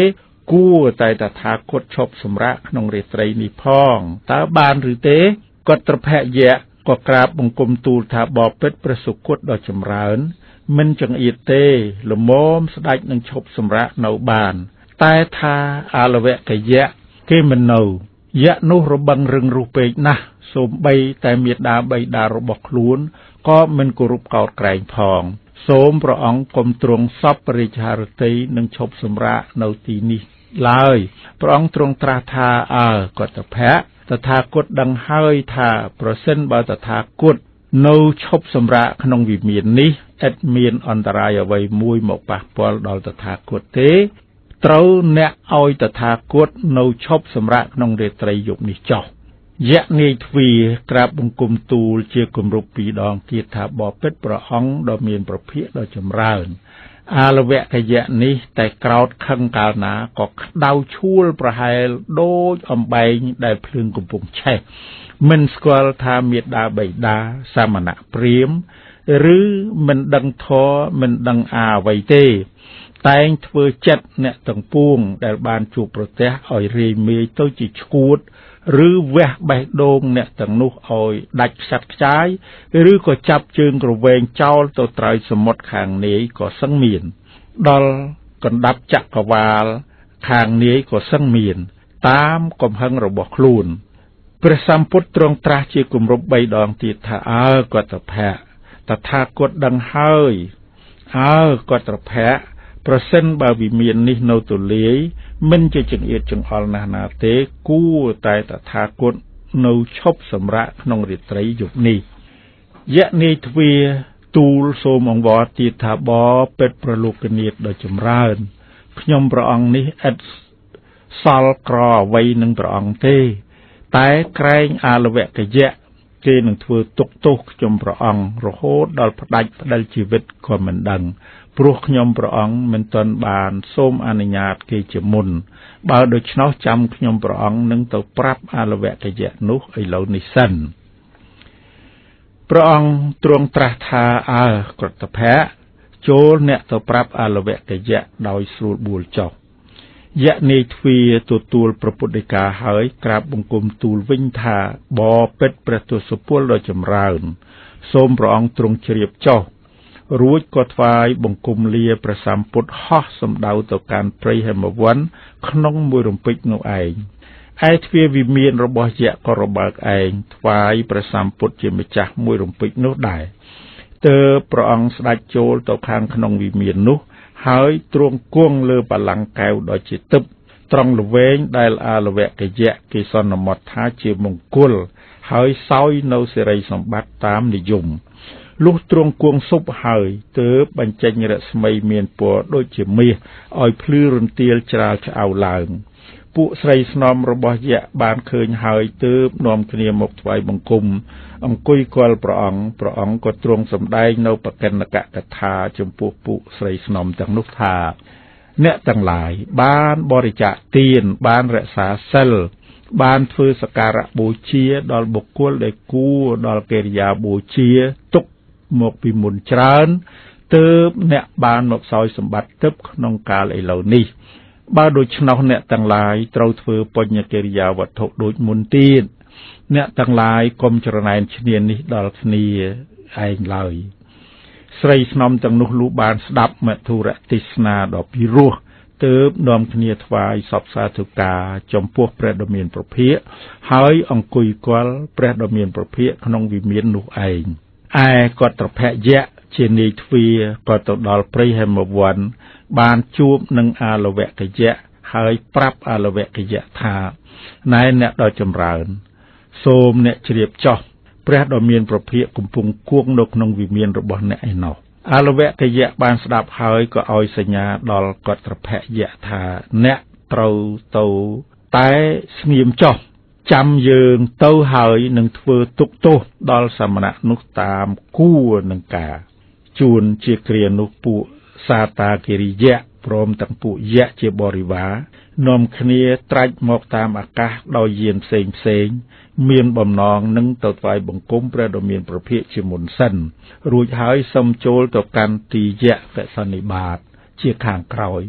គួរតែតថាគតឈប់សម្រាកក្នុងរាត្រីនេះផងតើបានឬទេកតត្រភយៈក៏ក្រាបបង្គំទូលថាបបិទ្ធព្រះសុគតដ៏ចម្រើនមិនចង្អៀតទេល្មមស្ដេចនឹងឈប់សម្រាកនៅបានតែថាអាលវកយៈគេមិននៅយៈនោះរបឹងរឹងរូសពេកណាស់សូម្បីតែមេដាបៃតារបស់ខ្លួនក៏មិនគោរពកោតក្រែងផងសូមព្រះអង្គគុំទ្រង់សពរាជហឫទ័យនឹងឈប់សម្រាកនៅទីនេះឡើយព្រះអង្គទ្រង់ត្រាស់ថាកតភៈតថាគតដឹងហើយថាប្រសិនបើតថាគតនៅឈប់សម្រាកក្នុងវិមាននេះឥតមានអន្តរាយអ្វីមួយមកប៉ះពាល់ដល់តថាគតទេត្រូវអ្នកឲ្យតថាគតនៅឈប់សម្រាកក្នុងរាត្រីយប់នេះចុះយៈនាយទ្វាក្រាបបង្គំទូលជាគម្រប់2ដងទៀតថាបបិទ្ធព្រះអង្គដ៏មានប្រភិក្ខដ៏ចម្រើនអាលវកយៈនេះតែក្រោតខឹងកាលណាក៏ក្តៅឈួលប្រហែលដូចអំបែងដែលភ្លើងកំពុងឆេះមិនស្គាល់ថាមេដាបៃតាសាមណៈព្រាហ្មណ៍ឬមិនដឹងធម៌មិនដឹងអ្វីទេតែងធ្វើចិត្តអ្នកទាំងពួងដែលបានជួបប្រទះឲ្យរាយមាយទៅជាឈួតឬវះបេះដូងអ្នកទាំងនោះឲ្យដាច់ខ្ចាត់ខ្ចាយឬក៏ចាប់ជើងក្រវែងចោលទៅត្រើយសមុទ្រខាងនាយក៏សឹងមានដល់កណ្ដាប់ចក្រវាលខាងនាយក៏សឹងមានតាមកំហឹងរបស់ខ្លួនព្រះសម្ពុទ្ធទ្រង់ត្រាស់ជាគម្រប់3ដងទៀតថាកតភៈតថាគតដឹងហើយកតភៈប្រសិនបើវិមាននេះនៅទូលាយមិនជាចង្អៀតចង្អល់ណាស់ណាទេគួរតែតថាគតនៅឈប់សម្រាកក្នុងរាត្រីយប់នេះយៈនាយទ្វាទូលសូមអង្វរទៀតថាបបិទ្ធប្រលោកនាថដ៏ចម្រើនខ្ញុំព្រះអង្គនេះឥតសល់ក្រអ្វីនឹងព្រះអង្គទេតែក្រែងអាលវកយៈគេនឹងធ្វើទុកទោសខ្ញុំព្រះអង្គរហូតដល់ផ្ដាច់ផ្ដាល់ជីវិតក៏មិនដឹងព្រោះខ្ញុំព្រះអង្គមិនទាន់បានសូមអនុញ្ញាតគេជាមុនបើដូច្នោះចាំខ្ញុំព្រះអង្គនឹងទៅប្រាប់អាលវកយៈនោះឥឡូវនេះសិនព្រះអង្គទ្រង់ត្រាស់ថាកតភៈចូលអ្នកទៅប្រាប់អាលវកយៈដោយស្រួលបួលចុះយៈនាយទ្វាទទួលព្រះពុទ្ធដីកាហើយក្រាបបង្គំទូលវិញថាបបិទ្ធព្រះទសពលដ៏ចម្រើនសូមព្រះអង្គទ្រង់ជ្រាបចុះរួចក៏ថ្វាយបង្គំលាព្រះសម្ពុទ្ធហោះសម្ដៅទៅកាន់ព្រៃហេមវន្តក្នុងមួយរំពេចនោះឯងឯទ្វាវិមានរបស់យៈក៏របើកឯងថ្វាយព្រះសម្ពុទ្ធជាម្ចាស់មួយរំពេចនោះដែរទើបព្រះអង្គស្ដេចចូលទៅខាងក្នុងវិមាននោះហើយទ្រង់គង់លើបល្ល័ង្កកែវដ៏ជាទិព្វត្រង់ល្វែងដែលអាលវកយៈគេសន្មតថាជាមង្គលហើយសោយនៅសិរីសម្បត្តិតាមនិយមលុះទ្រង់គង់សុបហើយទើបបញ្ចេញរស្មីមានពណ៌ដូចជាមាសឲ្យភ្លឺរន្ទាលច្រាលឆ្អៅឡើងពួកស្រីស្នំរបស់យៈបានឃើញហើយទើបនាំគ្នាមកថ្វាយបង្គំអង្គុយគាល់ព្រះអង្គក៏ទ្រង់សម្ដែងនៅបកិនកកថាចំពោះពួកស្រីស្នំទាំងនោះថាអ្នកទាំងឡាយបានបរិច្ចាគទានបានរក្សាសិលបានធ្វើសក្ការៈបូជាដល់បុគ្គលដែលគួរដល់កិរិយាបូជាទុកមកពីមុនច្រើនទើបអ្នកបានមកសោយសម្បត្តិទិព្វក្នុងកាលឥឡូវនេះបើដូច្នោះអ្នកទាំងឡាយត្រូវធ្វើបញ្ញកិរិយាវត្ថុដូចមុនទៀតអ្នកទាំងឡាយកុំច្រណែនឈ្នានីសដល់គ្នាឯងឡើយស្រីស្នំទាំងនោះលុះបានស្ដាប់មធុរទេសនាដ៏ពិរោះទើបនាំគ្នាថ្វាយសពសាធុការចំពោះព្រះដ៏មានព្រះភិក្ខហើយអង្គុយគាល់ព្រះដ៏មានព្រះភិក្ខក្នុងវិមាននោះឯងឯកតត្រភយៈជានាយទ្វាក៏ទៅដល់ព្រៃហេមវន្តបានជួបនឹងអាលវកយៈហើយប្រាប់អាលវកយៈថាណែអ្នកដ៏ចម្រើនសូមអ្នកជ្រាបចុះព្រះដ៏មានព្រះភិក្ខកំពុងគង់នៅក្នុងវិមានរបស់អ្នកឯណោះអាលវកយៈបានស្ដាប់ហើយក៏ឲ្យសញ្ញាដល់កតត្រភយៈថាអ្នកត្រូវទៅតែស្ងៀមចុះចាំយើងទៅហើយនឹងធ្វើទុកទោសដល់សមណៈនោះតាមគួរនឹងការជួនជាគ្រានោះពួកសាតាគិរិយៈព្រមទាំងពួកយៈជាបរិវារនាំគ្នាត្រាច់មកតាមអាកាសដោយយានផ្សេងមានបំណងនឹងទៅថ្វាយបង្គំព្រះដ៏មានព្រះភិក្ខជាមុនសិនរួចហើយសុំចូលទៅកាន់ទីយៈកសន្និបាតជាខាងក្រោយ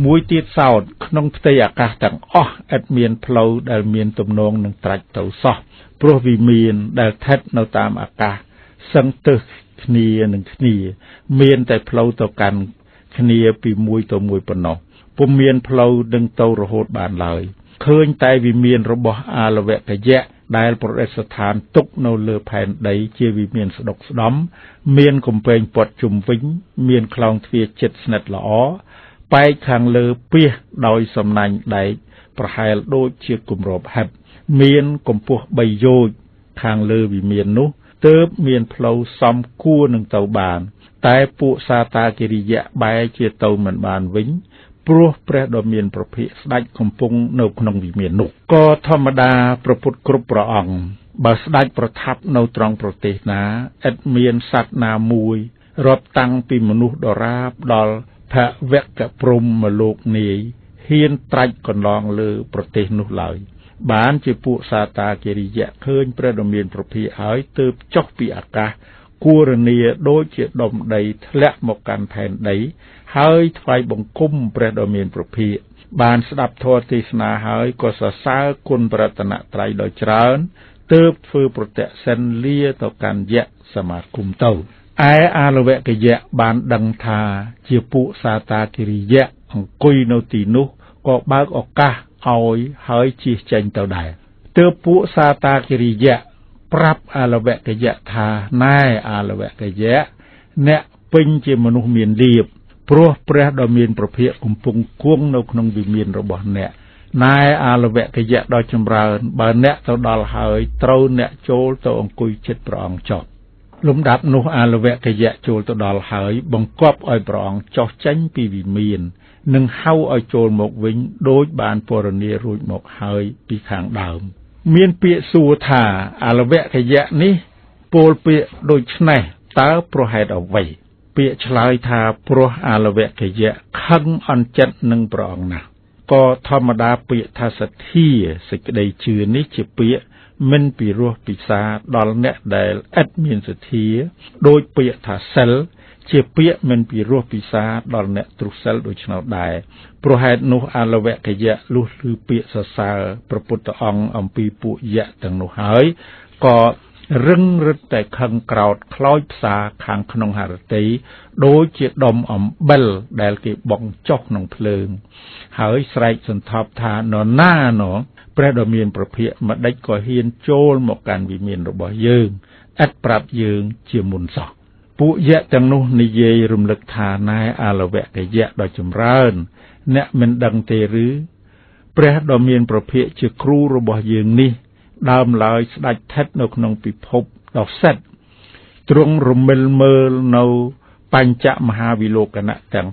មួយទៀតសោតក្នុងផ្ទៃអាកាសទាំងអស់ឥតមានផ្លូវដែលមានទំនងនឹងត្រាច់ទៅសោះព្រោះវិមានដែលស្ថិតនៅតាមអាកាសសឹងទើសគ្នានឹងគ្នាមានតែផ្លូវទៅកាន់គ្នាពីមួយទៅមួយប៉ុណ្ណោះពុំមានផ្លូវនឹងទៅរហូតបានឡើយឃើញតែវិមានរបស់អាលវកយៈដែលប្រតិស្ថានទុកនៅលើផែនដីជាវិមានស្ដុកស្ដំមានកំពែងព័ទ្ធជុំវិញមានខ្លោងទ្វារជិតស្និទ្ធល្អបែកខាងលើពាសដោយសំណាញ់ដែកប្រហែលដូចជាគម្របហិបមានកម្ពស់3យោជន៍ខាងលើវិមាននោះទើបមានផ្លូវសំគួរនឹងទៅបានតែពួកសាតាគិរិយៈបែរជាទៅមិនបានវិញព្រោះព្រះដ៏មានប្រភិក្ស្ដេចកំពុងនៅក្នុងវិមាននោះក៏ធម្មតាព្រះពុទ្ធគ្រប់ព្រះអង្គបើស្ដេចប្រថាប់នៅត្រង់ប្រទេសណាឥតមានសត្វណាមួយរាប់តាំងពីមនុស្សដរាបដល់ភវកព្រហ្មលោកនាយហ៊ានត្រាច់កន្លងលើប្រទេសនោះឡើយបានជាពួកសាតាគិរិយៈឃើញព្រះដ៏មានប្រភិក្សហើយទើបចុះពីអាកាសគួរនីដូចជាដុំដីធ្លាក់មកកាន់ផែនដីហើយថ្វាយបង្គំព្រះដ៏មានប្រភិក្សបានស្ដាប់ធម៌ទេសនាហើយក៏សរសើរគុណព្រះរតនត្រ័យដ៏ច្រើនទើបធ្វើប្រតិសិនលាទៅកាន់យៈសមាគមទៅឯអាលវកយៈបានដឹងថាជាពួកសាតាគិរិយៈអង្គុយនៅទីនោះក៏បើកឱកាសឲ្យហើយជិះចេញទៅដែរទើបពួកសាតាគិរិយៈប្រាប់អាលវកយៈថាណែអាលវកយៈអ្នកពេញជាមនុស្សមានលៀបព្រោះព្រះដ៏មានប្រភិក្សកំពុងគង់នៅក្នុងវិមានរបស់អ្នកណែអាលវកយៈដ៏ចម្រើនបើអ្នកទៅដល់ហើយត្រូវអ្នកចូលទៅអង្គុយជិតព្រះអង្គចុះលំដាប់នោះអាលវកយៈចូលទៅដល់ហើយបង្គាប់ឲ្យព្រះអង្គចុះចេញពីវិមាននិងហៅឲ្យចូលមកវិញដោយបានពរនារួចមកហើយពីខាងដើមមានពាក្យសួរថាអាលវកយៈនេះពោលពាក្យដូចនេះតើប្រហេតុអ្វីពាក្យឆ្លើយថាព្រោះអាលវកយៈខឹងអន់ចិត្តនឹងព្រះអង្គណាស់ក៏ធម្មតាពាក្យថាសទ្ធាសេចក្តីជឿនេះជាពាក្យមិនពិរោះពិសាដល់អ្នកដែលឥតមានសទ្ធាដោយពាក្យថាសិលជាពាក្យមិនពិរោះពិសាដល់អ្នកទ្រុសិលដូច្នោះដែរព្រោះហេតុនោះអាលវកយៈលុះឮពាក្យសរសើរព្រះពុទ្ធអង្គអំពីពួកយៈទាំងនោះហើយក៏រឹងរឹតតែខឹងក្រោធខ្លោចផ្សាខាងក្នុងហឫទ័យដូចជាដុំអំបិលដែលគេបង់ចុះក្នុងភ្លើងហើយស្រែកសន្ថប់ថានរណាណោព្រះដ៏មានប្រភិក្សម្ដេចក៏ហ៊ានចូលមកកាន់វិមានរបស់យើងឥតប្រាប់យើងជាមុនសោះពួកយៈទាំងនោះនិយាយរំលឹកថាណែអាលវកយៈដ៏ចម្រើនអ្នកមិនដឹងទេឬព្រះដ៏មានប្រភិក្សជាគ្រូរបស់យើងនេះដើមឡើយស្ដេចស្ថិតនៅក្នុងពិភពដ៏សិទ្ធទ្រង់រមិលមើលនៅបញ្ចមហាវិលោកណៈទាំង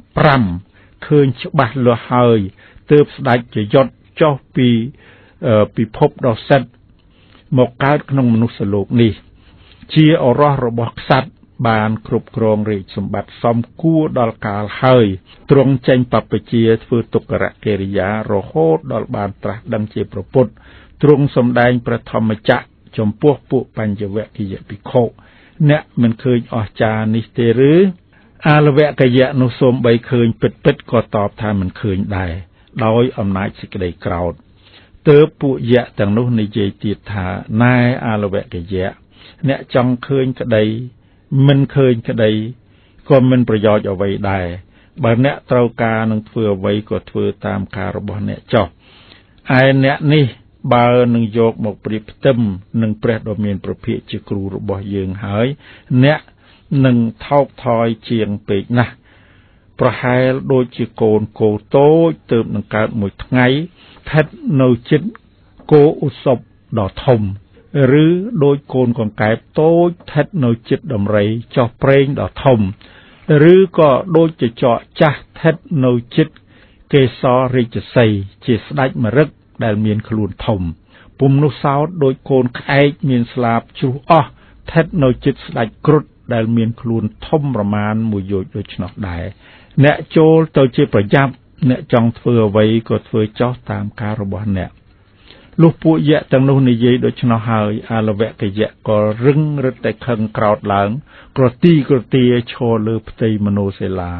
5ឃើញច្បាស់លាស់ហើយទើបស្ដេចជាយុទ្ធចុះពីពិភពដ៏សិទ្ធមកកើតក្នុងមនុស្សលោកនេះជាឱរសរបស់ក្សត្របានគ្រប់គ្រងរាជសម្បត្តិសមគួរដល់កាលហើយទ្រង់ចេញបព្វជិធ្វើទុក្ករកិរិយារហូតដល់បានត្រាស់ដឹងជាព្រះពុទ្ធទ្រង់សម្ដែងព្រះធម្មចក្រចំពោះពួកបញ្ញវគិយភិក្ខុអ្នកមិនឃើញអស្ចារ្យនេះទេឬអាលវកយៈនោះសូមបីឃើញពិតៗក៏តបថាមិនឃើញដែរដោយអំណាចសេចក្តីក្រោធទើបពួកយៈទាំងនោះនិយាយទៀតថាណែអាលវកយៈអ្នកចង់ឃើញក្តីមិនឃើញក្តីក៏មិនប្រយោជន៍អ្វីដែរបើអ្នកត្រូវការនឹងធ្វើអ្វីក៏ធ្វើតាមការរបស់អ្នកចុះឯអ្នកនេះបើនឹងយកមកប្រៀបផ្ទឹមនឹងព្រះដ៏មានប្រភិក្សជាគ្រូរបស់យើងហើយអ្នកនឹងថោកថយជាងពេកណាស់ប្រហែលដូចជាកូនគោតូចទើបនឹងកើតមួយថ្ងៃស្ថិតនៅជិតគោឧសភដ៏ធំឬដូចកូនកង្កែបតូចស្ថិតនៅជិតដំរីចោះប្រេងដ៏ធំឬក៏ដូចជាចកចាស់ស្ថិតនៅជិតកេសររាជសីជាស្ដេចម្រឹកដែលមានខ្លួនធំពុំនោះសោតដូចកូនក្អែកមានស្លាបជ្រុះអស់ស្ថិតនៅជិតស្ដេចគ្រុឌដែលមានខ្លួនធំប្រមាណ1យោជន៍ដូច្នោះដែរអ្នកចូលទៅជាប្រយ័ត្នអ្នកចង់ធ្វើអ្វីក៏ធ្វើចោះតាមការរបស់អ្នកលុះពួកយៈទាំងនោះនិយាយដូច្នោះហើយអាលវកយៈក៏រឹងរឹតតែខឹងក្រោធឡើងក្រទីក្រទាឈរលើផ្ទៃមនោសិលា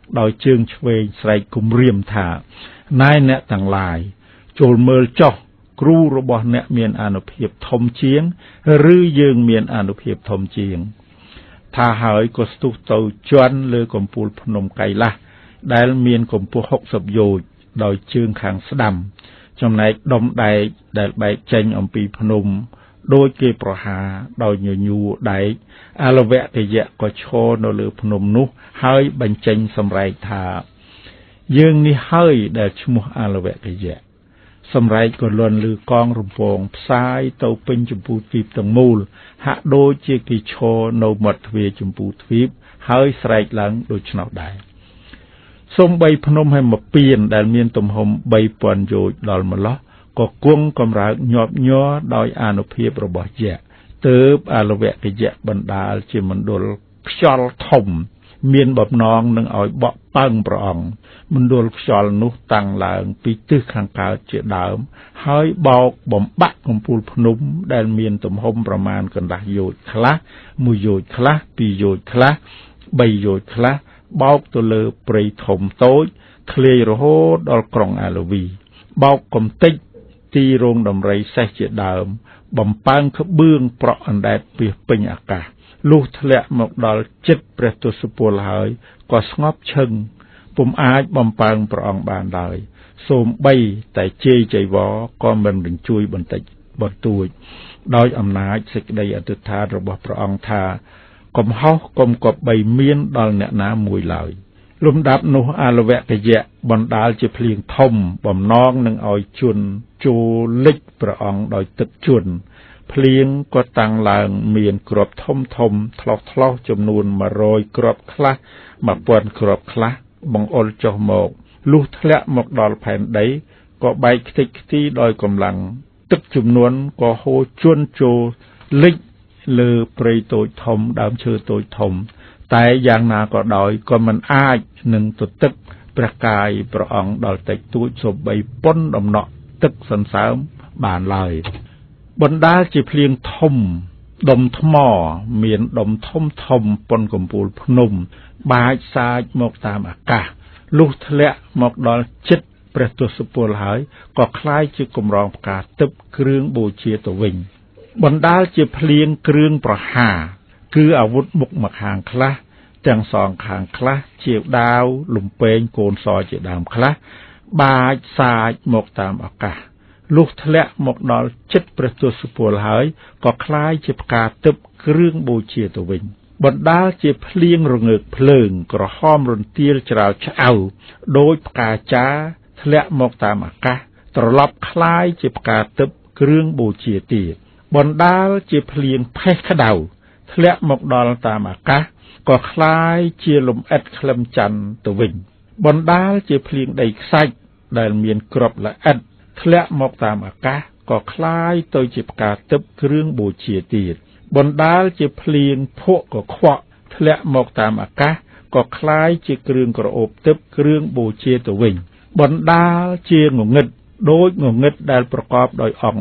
ដោយជើងឆ្វេងស្រែកគំរាមថាណែអ្នកទាំងឡាយចូលមើលចុះគ្រូរបស់អ្នកមានអានុភាពធំជាងឬយើងមានអានុភាពធំជាងថាហើយក៏ស្ទុះទៅជន់លើកំពូលភ្នំកៃឡាស់ដែលមានកម្ពស់60យោជន៍ដោយជើងខាងស្ដាំចំណែកដុំដែកដែលបែកចេញអំពីភ្នំដោយគេប្រហារដោយញញួរដែកអាលវៈកយៈក៏ឈរនៅលើភ្នំនោះហើយបញ្ចេញសម្រែកថាយើងនេះហើយដែលឈ្មោះអាលវៈកយៈសម្រែកក៏លន់លើកងរំពងផ្សាយទៅពេញចម្ពោះទ្វីបទាំងមូលហាក់ដូចជាគេឈរនៅមាត់ទ្វារចម្ពោះទ្វីបហើយស្រែកឡើងដូច្នោះដែរសូម្បីភ្នំហេមពៀនដែលមានទំហំ 3000 យោជន៍ដល់ម្ល៉េះក៏គង់កម្រើកញាប់ញ័រដោយអានុភាពរបស់យៈទើបអាលវៈកយៈបណ្ដាលជាមណ្ឌលខ្យល់ធំមានបំណងនឹងឲ្យបក់ប៉ើងព្រះអង្គមណ្ឌលខ្យល់នោះតាំងឡើងពីទិសខាងកើតជាដើមហើយបោកបំបាក់កំពូលភ្នំដែលមានទំហំប្រមាណកន្លះយោជន៍ខ្លះ1យោជន៍ខ្លះ2យោជន៍ខ្លះ3យោជន៍ខ្លះបោកទៅលើព្រៃធំតូចធ្លាយរហូតដល់ក្រុងអាឡូវីបោកកំតិចទីរោងដំរីសេះជាដើមបំពើងក្បឿងប្រក់អណ្ដែតពីពេញអាកាសលុះធ្លាក់មកដល់ចិត្តព្រះទសពលហើយក៏ស្ងប់ឈឹងពុំអាចបំពើងព្រះអង្គបានឡើយសូម្បីតែជេរចៃវរក៏មិនរញ្ជួយបន្តិចបន្តួចដោយអំណាចសេចក្តីអធិដ្ឋានរបស់ព្រះអង្គថាកុំហោះកុំគប្បីមានដល់អ្នកណាមួយឡើយលំដាប់នោះអាលវៈកយៈបណ្ដាលជាភ្លៀងធំបំណងនឹងឲ្យជន់ចូលលិចព្រះអង្គដោយទឹកជន់ភ្លៀងក៏តាំងឡើងមានគ្រាប់ធំធំថ្លោះចំនួន100គ្រាប់ខ្លះ1000គ្រាប់ខ្លះបង្អុរចុះមកលុះធ្លាក់មកដល់ផែនដីក៏បែកខ្ទេចខ្ទីដោយកម្លាំងទឹកជំនន់ក៏ហូរជន់ចូលលិចលើព្រៃតូចធំដើមឈើតូចធំតែយ៉ាងណាក៏ដោយក៏មិនអាចនឹងទទឹកព្រះកាយព្រះអង្គដល់តិចតួចសូម្បីប៉ុនដំណក់ទឹកសន្សើមបានឡើយបណ្ដាលជាភ្លៀងធំដុំថ្មមានដុំធំប៉ុនកំពូលភ្នំបាចសាចមកតាមអាកាសលុះធ្លាក់មកដល់ចិត្តព្រះទសពលហើយក៏คล้ายជាកម្រងផ្កាទឹកគ្រឿងបូជាទៅវិញបណ្ដាលជាភ្លៀងគ្រឿងប្រហារគឺអាវុធមុខមកខាងខ្លះទាំងសងខាងខ្លះជាដាវលំពេងកូនសជាដើមខ្លះបាចសាចមកតាមអាកាសលុះធ្លាក់មកដល់ចិត្តព្រះទសពលហើយក៏คล้ายជាផ្កាទឹកគ្រឿងបូជាទៅវិញបណ្ដាលជាភ្លៀងរងើកភ្លើងក្រហមរន្ទាលច្រាលឆ្អៅដោយផ្កាចាធ្លាក់មកតាមអាកាសត្រឡប់คล้ายជាផ្កាទឹកគ្រឿងបូជាទៀតបណ្ដាលជាភ្លៀងផេះក្តៅធ្លាក់មកដល់តាមអាកាសក៏คล้ายជាលំអិតក្លឹមច័ន្ទទៅវិញបណ្ដាលជាភ្លៀងដីខ្សាច់ដែលមានគ្រាប់ល្អិតធ្លាក់មកតាមអាកាសក៏คล้ายទៅជាផ្កាទឹកគ្រឿងបូជាទៀតបណ្ដាលជាភ្លៀងភក់កខ្វក់ធ្លាក់មកតាមអាកាសក៏คล้ายជាគ្រឿងក្រអូបទឹកគ្រឿងបូជាទៅវិញបណ្ដាលជាងងឹតដូចងងឹតដែលប្រកបដោយអង្គ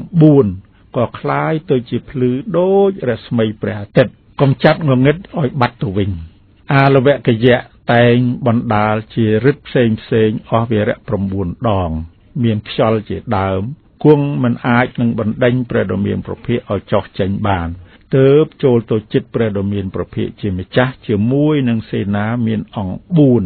4ក៏คล้ายទៅជាភ្លឺដូចរស្មីព្រះអាទិត្យកំចាត់ងងឹតឲ្យបាត់ទៅវិញអាលវៈកយៈតែងបណ្ដាលជារិទ្ធផ្សេងអស់វារៈ9ដងមានខ្យល់ជាដើមគង់មិនអាចនឹងបណ្ដេញព្រះដ៏មានប្រភេទឲ្យចោះចេញបានទើបចូលទៅចិត្តព្រះដ៏មានប្រភេទជាម្ចាស់ជាមួយនឹងសេនាមានអង្គ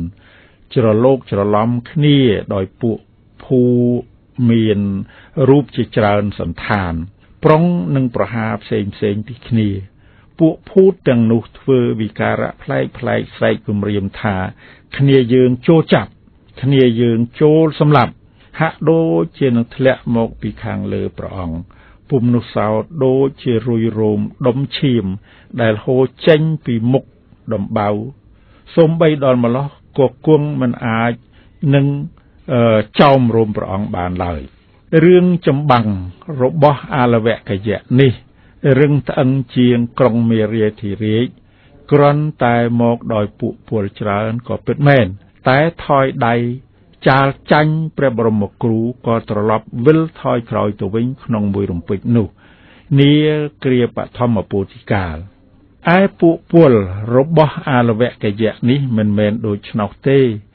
4ច្រឡោកច្រឡំគ្នាដោយពួកភូមានរូបជាច្រើនសន្តានប្រុងនឹងប្រហារផ្សេងពីគ្នាពួកភូតទាំងនោះធ្វើវិការៈប្លែកស្រែកគំរាមថាគ្នាយើងចូលចាប់គ្នាយើងចូលសម្លាប់ហាក់ដូចជានឹងធ្លាក់មកពីខាងលើព្រះអង្គពុំនោះសោតដូចជារុយរោមដុំឈាមដែលហូរចេញពីមុខដំបៅសូម្បីដល់ម្លោះក៏គង់មិនអាចនឹងចោមរោមព្រះអង្គបានឡើយរឿងចម្បាំងរបស់អាលវៈកយៈនេះរឹងត្អឹងជាងក្រុងមេរាធិរាជគ្រាន់តែមកដោយពួកពលច្រើនក៏ពិតមែនតែថយដៃចាលចាញ់ព្រះបរមគ្រូក៏ត្រឡប់វិលថយក្រោយទៅវិញក្នុងមួយរំពេចនោះនាគ្រាបឋមពោធិកាលឯពួកពលរបស់អាលវៈកយៈនេះមិនមែនដូចឆ្នោះទេ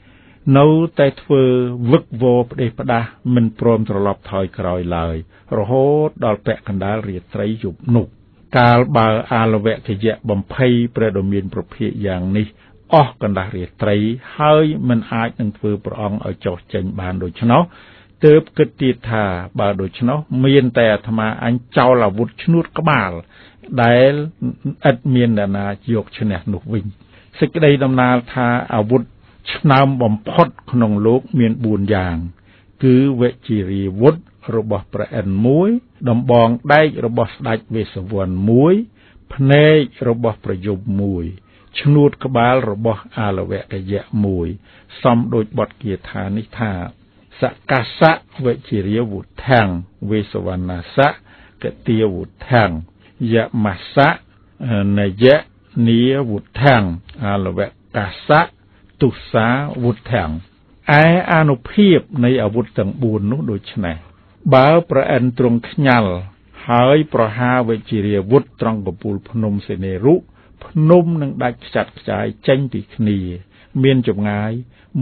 នៅតែធ្វើវឹកវរផ្ដេសផ្ដាសមិនព្រមត្រឡប់ថយក្រោយឡើយរហូតដល់ពាក់កណ្ដាលរាត្រីយប់នោះកាលបើអាលវគយៈបំភ័យព្រះដ៏មានប្រភាកយ៉ាងនេះអស់កណ្ដាស់រាត្រីហើយមិនអាចនឹងធ្វើព្រះអង្គឲ្យចុះចេញបានដូច្នោះទើបគិតទៀតថាបើដូច្នោះមានតែអាត្មាអញចោលអាវុធឈ្នួតក្បាលដែលឥតមានអ្នកណាយកឈ្នះនោះវិញសេចក្តីដំណាលថាអាវុធឆ្នើមបំផុតក្នុងលោកមាន4យ៉ាងគឺវជារីវុធរបស់ព្រះឥន្ទ1ដំបងដែករបស់ស្ដេចវេស្សវណ្ណ1ភ្នែករបស់ប្រយុទ្ធ1ឈ្នួតក្បាលរបស់អាលវគយៈ1សំដូចបទគាថានេះថាសកាសៈវជារីវុធាំងវេស្សវណ្ណសៈកទាវុធាំងយមសៈនយៈនីវុធាំងអាលវកាសៈទុសាវុធាំងឯអានុភាពនៃអាវុធទាំង4នោះដូចនេះបើព្រះឥន្ទទ្រង់ខ្ញាល់ហើយប្រហារវជារីវុធត្រង់កំពូលភ្នំសេនេរុភ្នំនឹងដាច់ខ្ចាត់ខ្ចាយចេញពីគ្នាមានចម្ងាយ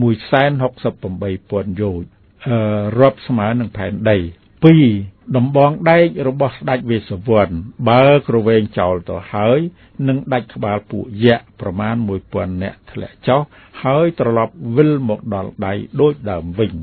168,000 យោជន៍រាប់ស្មើនឹងផែនដី2ដំបងដែករបស់ស្ដេចវេស្សវណ្ណបើក្រវែងចោលទៅហើយនឹងដាច់ក្បាលពួកយៈប្រមាណ 1000 នាក់ធ្លាក់ចុះហើយត្រឡប់វិលមកដល់ដៃដូចដើមវិញ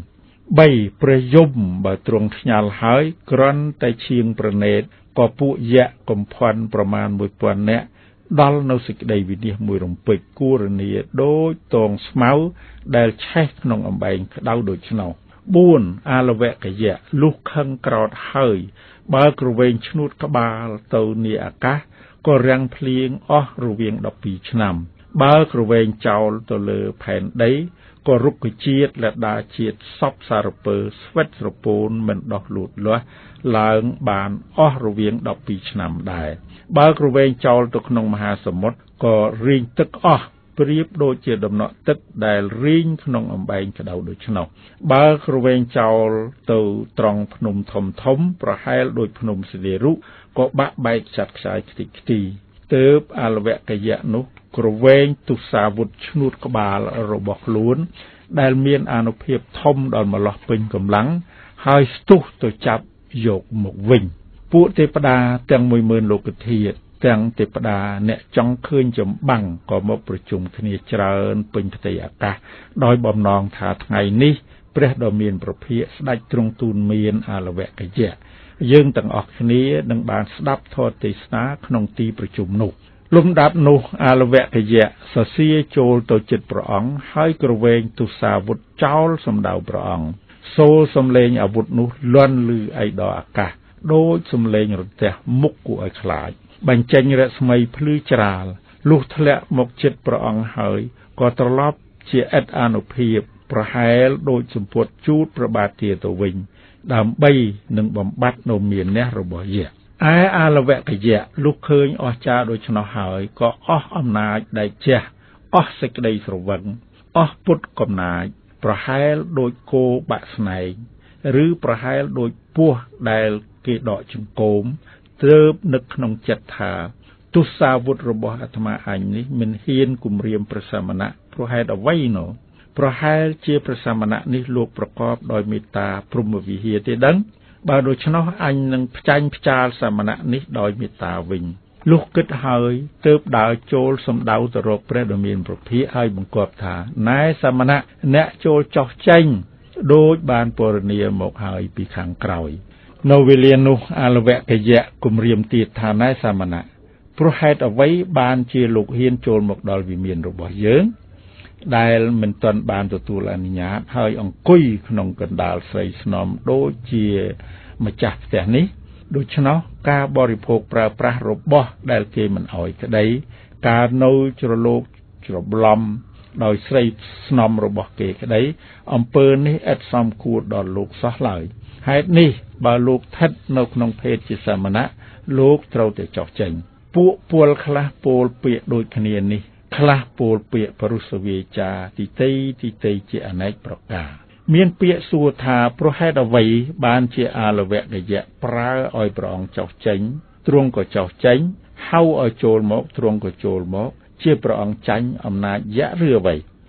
3ព្រះយមបើទ្រង់ខ្ញាល់ហើយគ្រាន់តែឈៀងប្រណេតក៏ពួកយៈកំផាន់ប្រមាណ 1000 នាក់ដល់នៅសេចក្តីវិនិច្ឆ័យមួយរំពេចគូរនីដូចតងស្មៅដែលឆេះក្នុងអំបែងក្តៅដូច្នោះ4អាលវគយៈលុះខឹងក្រោធហើយបើក្រវែងឈ្នួតក្បាលទៅនាអាកាសក៏រាំងភ្លៀងអស់រវាង12ឆ្នាំបើក្រវែងចោលទៅលើផែនដីក៏រុក្ខជាតិលដាជាតិសពសារពើស្វិតស្រពោនមិនដោះលូតលាស់ឡើងបានអស់រវាង12ឆ្នាំដែរបើក្រវែងចោលទៅក្នុងមហាសមុទ្រក៏រីងទឹកអស់ប្រៀបដូចជាដំណក់ទឹកដែលរីងក្នុងអំបែងក្តៅដូច្នោះបើក្រវែងចោលទៅត្រង់ភ្នំធំធំប្រហែលដូចភ្នំសិលេរុក៏បាក់បែកចាត់ខ្ចាយខ្ទេចខ្ទីទើបអាលវគយៈនោះក្រវែងទុសាវុធឈ្នួតក្បាលរបស់ខ្លួនដែលមានអានុភាពធំដល់ម្លោះពេញកម្លាំងហើយស្ទុះទៅចាប់យកមកវិញពួកទេវតាទាំង 10000 លោកធាតុទាំងទេវតាអ្នកចង់ឃើញចម្បាំងក៏មកប្រជុំគ្នាច្រើនពេញផ្ទៃអាកាសដោយបំណងថាថ្ងៃនេះព្រះដ៏មានប្រភាកស្ដេចទ្រង់ទូលមានអាលវគយៈយើងទាំងអស់គ្នានឹងបានស្ដាប់ធម៌ទេសនាក្នុងទីប្រជុំនោះលំដាប់នោះអាលវគយៈសរសៀចូលទៅជិតព្រះអង្គហើយក្រវែងទុសាវុធចោលសម្ដៅព្រះអង្គសូរសំឡេងអាវុធនោះលាន់ឮឯដល់អាកាសដូចសំឡេងរន្ទះមុខគួរឲ្យខ្លាចបញ្ចេញរស្មីភ្លឺច្រាលលុះធ្លាក់មកជិតព្រះអង្គហើយក៏ត្រឡប់ជាឥតអានុភាពប្រហែលដូចសម្ពុតជូតព្រះបាទទាទៅវិញដើម្បីនឹងបំបត្តិនៅមានះរបស់យៈឯអាលវគយៈលុះឃើញអស្ចារ្យដូច្នោះហើយក៏អស់អំណាចដែលជះអស់សេចក្តីស្រវឹងអស់ពុតកំណាចប្រហែលដូចគោបាក់ស្នែងឬប្រហែលដូចពស់ដែលគេដកចង្កូមទើបនឹកក្នុងចិត្តថាទុសាវុធរបស់អាត្មាអញនេះមិនហ៊ានគំរាមព្រះសមណៈព្រោះហេតុអ្វីណូប្រហែលជាព្រះសមណៈនេះលោកប្រកបដោយមេត្តាព្រហ្មវិហារទេដឹងបើដូច្នោះអញនឹងផ្ចាញ់ផ្ចាលសមណៈនេះដោយមេត្តាវិញលុះគិតហើយទើបដើរចូលសម្ដៅទៅរកព្រះដ៏មានប្រភាកហើយបង្គាប់ថាណែសមណៈអ្នកចូលចោះចេញដូចបានពរនាមកហើយពីខាងក្រោយនៅវេលានោះអាលវគយៈគំរាមទៀតថាណែសមណៈព្រោះហេតុអ្វីបានជាលោកហ៊ានចូលមកដល់វិមានរបស់យើងដែលមិនទាន់បានទទួលអនុញ្ញាតហើយអង្គុយក្នុងកណ្ដាលស្រីស្នំដូចជាម្ចាស់ផ្ទះនេះដូច្នោះការបរិភោគប្រើប្រាស់របស់ដែលគេមិនអោយក្តីការនៅជ្រលោកច្រឡំដោយស្រីស្នំរបស់គេក្តីអំពើនេះឥតសមគួរដល់លោកសោះឡើយហេតុនេះបើលោកស្ថិតនៅក្នុងភេទជាសមណៈលោកត្រូវតែចោះចេញពួកពលខ្លះពោលពាក្យដូចគ្នានេះខ្លះពោលពាក្យបរុសវាចាទីតីជាអនេកប្រការមានពាក្យសួរថាប្រហែលអ្វីបានជាអាលវគយៈប្រើឲ្យព្រះអង្គចោះចេញទ្រង់ក៏ចោះចេញហៅឲ្យចូលមកទ្រង់ក៏ចូលមកជាព្រះអង្គចាញ់អំណាចយៈឬអ្វី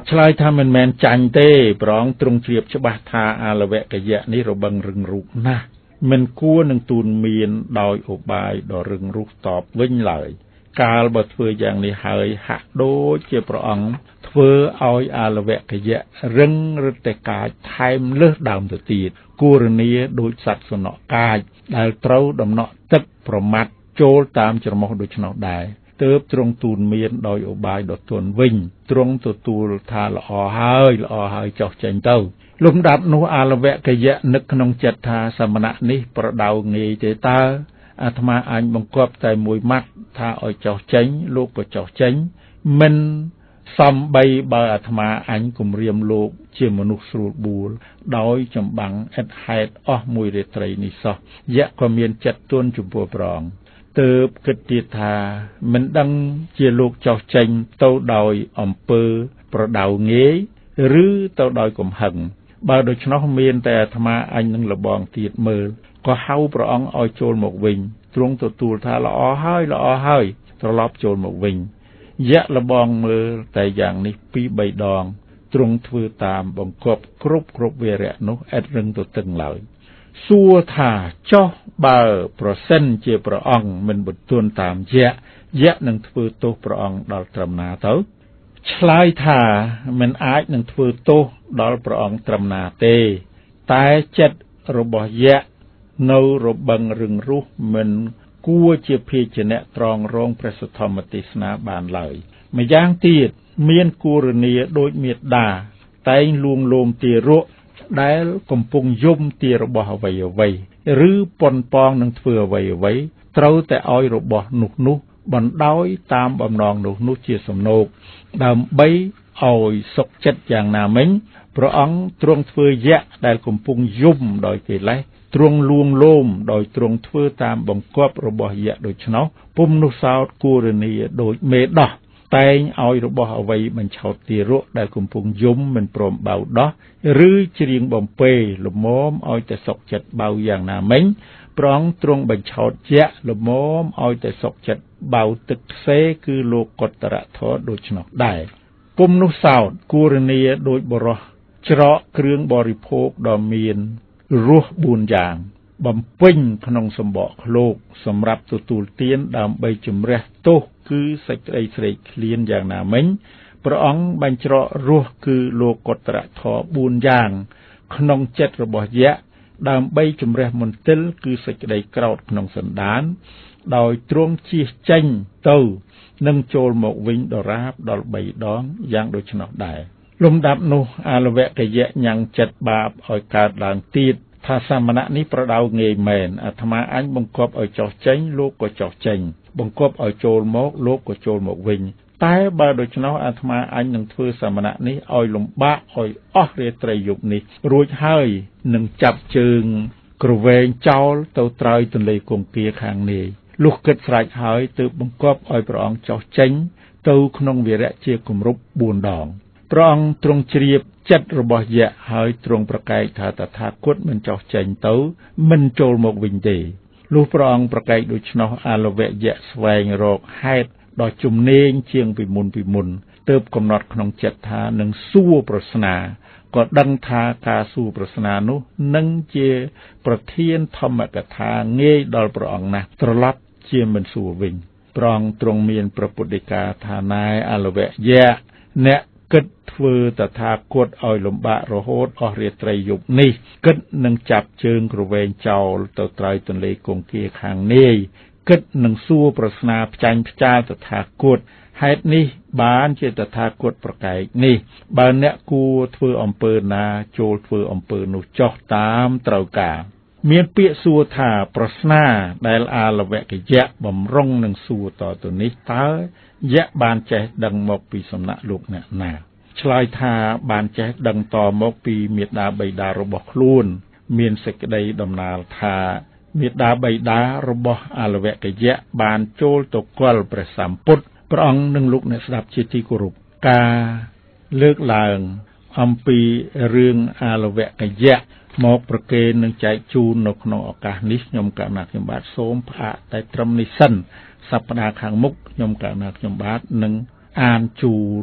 ឆ្លើយថាមិនមែនចាញ់ទេប្រងទ្រង់ជ្រាបច្បាស់ថាអាលវកយៈនេះរបងរឹងរូសណាស់មិនគួរនឹងទូនមានដោយឧបាយដ៏រឹងរូសតបវិញឡើយកាលបើធ្វើយ៉ាងនេះហើយហាក់ដូចជាព្រះអង្គធ្វើឲ្យអាលវកយៈរឹងរឹតតែកាចថែមលើសដើមទៅទៀតគូរនីដូចសត្វសនៈកាចដែលត្រូវដំណក់ទឹកប្រមាត់ចូលតាមច្រមុះដូច្នោះដែរទើបទ្រង់ទូនមានដោយឧបាយដ៏ទន់វិញទ្រង់ទទួលថាល្អហើយចុះចេញទៅលំដាប់នោះអាលវកយៈនឹកក្នុងចិត្តថាសមណៈនេះប្រដៅងាយទេតើអាត្មាអញបង្គាប់តែមួយម៉ាត់ថាឲ្យចុះចេញលោកក៏ចុះចេញមិនសំបីបើអាត្មាអញគំរាមលោកជាមនុស្សស្រួលបួលដោយចម្បាំងឥតហេតុអស់មួយរាត្រីនេះសោះយៈក៏មានចិត្តទន់ចំពោះព្រះអង្គទើបគិតទៀតថាមិនដឹងជាលោកចោះចេញទៅដោយអំពើប្រដៅងាយឬទៅដោយកំហឹងបើដូច្នោះមានតែអាត្មាអញនឹងលបងទៀតមើលក៏ហៅព្រះអង្គឲ្យចូលមកវិញទ្រង់ទទួលថាល្អហើយត្រឡប់ចូលមកវិញយៈលបងមើលតែយ៉ាងនេះ2-3ដងទ្រង់ធ្វើតាមបង្គាប់គ្រប់វេរៈនោះឥតរឹងទៅតឹងឡើយសួរថាចុះបើប្រសិនជាព្រះអង្គមិនបន្ទន់តាមយៈនឹងធ្វើទោសព្រះអង្គដល់ត្រឹមណាទៅឆ្លើយថាមិនអាចនឹងធ្វើទោសដល់ព្រះអង្គត្រឹមណាទេតែចិត្តរបស់យៈនៅរបឹងរឹងរូសមិនគួរជាភេជ្ជៈត្រង់រងព្រះសទ្ធម្មទេសនាបានឡើយម្យ៉ាងទៀតមានគូរនីដូចមេត្តាតែងលួងលោមទារកដែលកំពុងយំទារបស់អ្វីឬប៉ុនប៉ងនឹងធ្វើអ្វីត្រូវតែឲ្យរបស់នោះបណ្ដោយតាមបំណងនោះជាសំណោកដើម្បីឲ្យសុខចិត្តយ៉ាងណាមិញព្រះអង្គទ្រង់ធ្វើយៈដែលកំពុងយំដោយកិលេសទ្រង់លួងលោមដោយទ្រង់ធ្វើតាមបង្គាប់របស់យៈដូច្នោះពុំនោះសោតគូរនីដូចមេដោះតែងឲ្យរបស់អ្វីបញ្ឆោតទារកដែលកំពុងយំមិនព្រមបៅដោះឬច្រៀងបំពេលមមឲ្យតែសុខចិត្តបៅយ៉ាងណាមិញព្រះអង្គទ្រង់បញ្ឆោតយៈលមមឲ្យតែសុខចិត្តបៅទឹកផ្សេគឺលោកកតរធរដូច្នោះដែរពុំនោះសោតគូរនីដូចបរោះច្រកគ្រឿងបរិភោគដ៏មានរស4យ៉ាងបំពេញក្នុងសម្បកឃ្លោកសម្រាប់ទទួលទានដើម្បីជំរះទោសគឺសេចក្តីស្រេកឃ្លានយ៉ាងណាមិញព្រះអង្គបញ្ច្រករសគឺលោកកតរធរ4យ៉ាងក្នុងចិត្តរបស់យៈដើម្បីជំរះមន្ទិលគឺសេចក្តីក្រោធក្នុងសន្តានដោយទ្រង់ជៀសចេញទៅនឹងចូលមកវិញដរាបដល់3ដងយ៉ាងដូច្នោះដែរលំដាប់នោះអាលវកយៈញ៉ាំងចិត្តបាបឲ្យកើតឡើងទៀតថាសមណៈនេះប្រដៅងាយមែនអាត្មាអញបង្គាប់ឲ្យចោះចេញលោកក៏ចោះចេញបង្គាប់ឲ្យចូលមកលោកក៏ចូលមកវិញតែបើដូច្នោះអាត្មាអញនឹងធ្វើសមណៈនេះឲ្យលំបាកឲ្យអស់រាត្រីយប់នេះរួចហើយនឹងចាប់ជើងក្រវែងចោលទៅត្រើយទន្លេគង្គាខាងនាយលុះគិតស្រេចហើយទើបបង្គាប់ឲ្យព្រះអង្គចោះចេញទៅក្នុងវីរៈជាគម្រប់4ដងព្រះអង្គទ្រង់ជ្រាបចិត្តរបស់យៈហើយទ្រង់ប្រកែកថាតថាគតមិនចោះចេញទៅមិនចូលមកវិញទេលុះព្រះអង្គប្រកែកដូច្នោះអាលវយៈស្វែងរកហេតុដ៏ជំនេញជាងពីមុនទើបកំណត់ក្នុងចិត្តថានឹងសួរប្រស្នាក៏ដឹងថាការសួរប្រស្នានោះនឹងជាប្រធានធម្មកថាងាយដល់ព្រះអង្គណាស់ត្រឡប់ជាមិនសួរវិញព្រះអង្គទ្រង់មានប្រពុតិកាថាណែអាលវយៈអ្នកគិតធ្វើតថាគតឲ្យលំបាករហូតអស់រាត្រីយប់នេះគិតនឹងចាប់ជើងក្រវែងចោលទៅត្រើយទន្លេគង្គាខាងនាយគិតនឹងសួរប្រស្នាផ្ចាញ់ផ្ចាលតថាគតហេតុនេះបានជាតថាគតប្រកែកនេះបើអ្នកគួរធ្វើអំពើណាចូលធ្វើអំពើនោះចោះតាមត្រូវការមានពាក្យសួរថាប្រស្នាដែលអាលវកយៈបំរុងនឹងសួរតទៅនេះតើយៈបានចេះដឹងមកពីសំណាក់លោកអ្នកណាឆ្លើយថាបានចេះដឹងតមកពីមេដាបៃតារបស់ខ្លួនមានសេចក្តីដំណាលថាមេដាបៃតារបស់អាលវកយៈបានចូលទៅគាល់ព្រះសម្ពុទ្ធព្រះអង្គនិងលោកអ្នកស្ដាប់ជាទីគោរពការលើកឡើងអំពីរឿងអាលវកយៈមកប្រគេននឹងចែកជូននៅក្នុងឱកាសនេះខ្ញុំកណាខ្ញុំបាទសូមផ្អាកតែត្រឹមនេះសិនសប្តាហ៍ខាងមុខខ្ញុំកណាខ្ញុំបាទនឹងអានជូន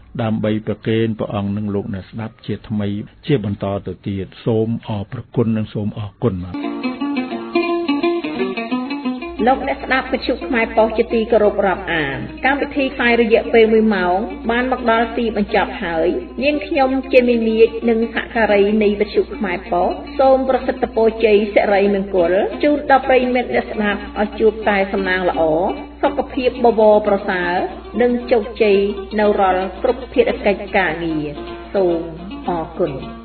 ដើម្បីប្រគេនព្រះអង្គនឹងលោកអ្នកស្ដាប់ជាថ្មីជាបន្តទៅទៀតសូមអរព្រគុណនិងសូមអរគុណបាទលោកអ្នកស្ដាប់វិទ្យុខ្មែរប៉ុស្តិ៍ជាទីគោរពរាប់អានកម្មវិធីផ្សាយរយៈពេល1ម៉ោងបានមកដល់ទីបញ្ចប់ហើយនាងខ្ញុំជាមីមៀចនិងសហការីនៃវិទ្យុខ្មែរប៉ុស្តិ៍សូមប្រសិទ្ធពរជ័យសិរីមង្គលជូនដល់ប្រិយមិត្តអ្នកស្ដាប់ឲ្យជួបតែសំណាងល្អសុខភាពបវរប្រសើរនិងជោគជ័យនៅរាល់គ្រប់ភារកិច្ចការងារសូមអរគុណ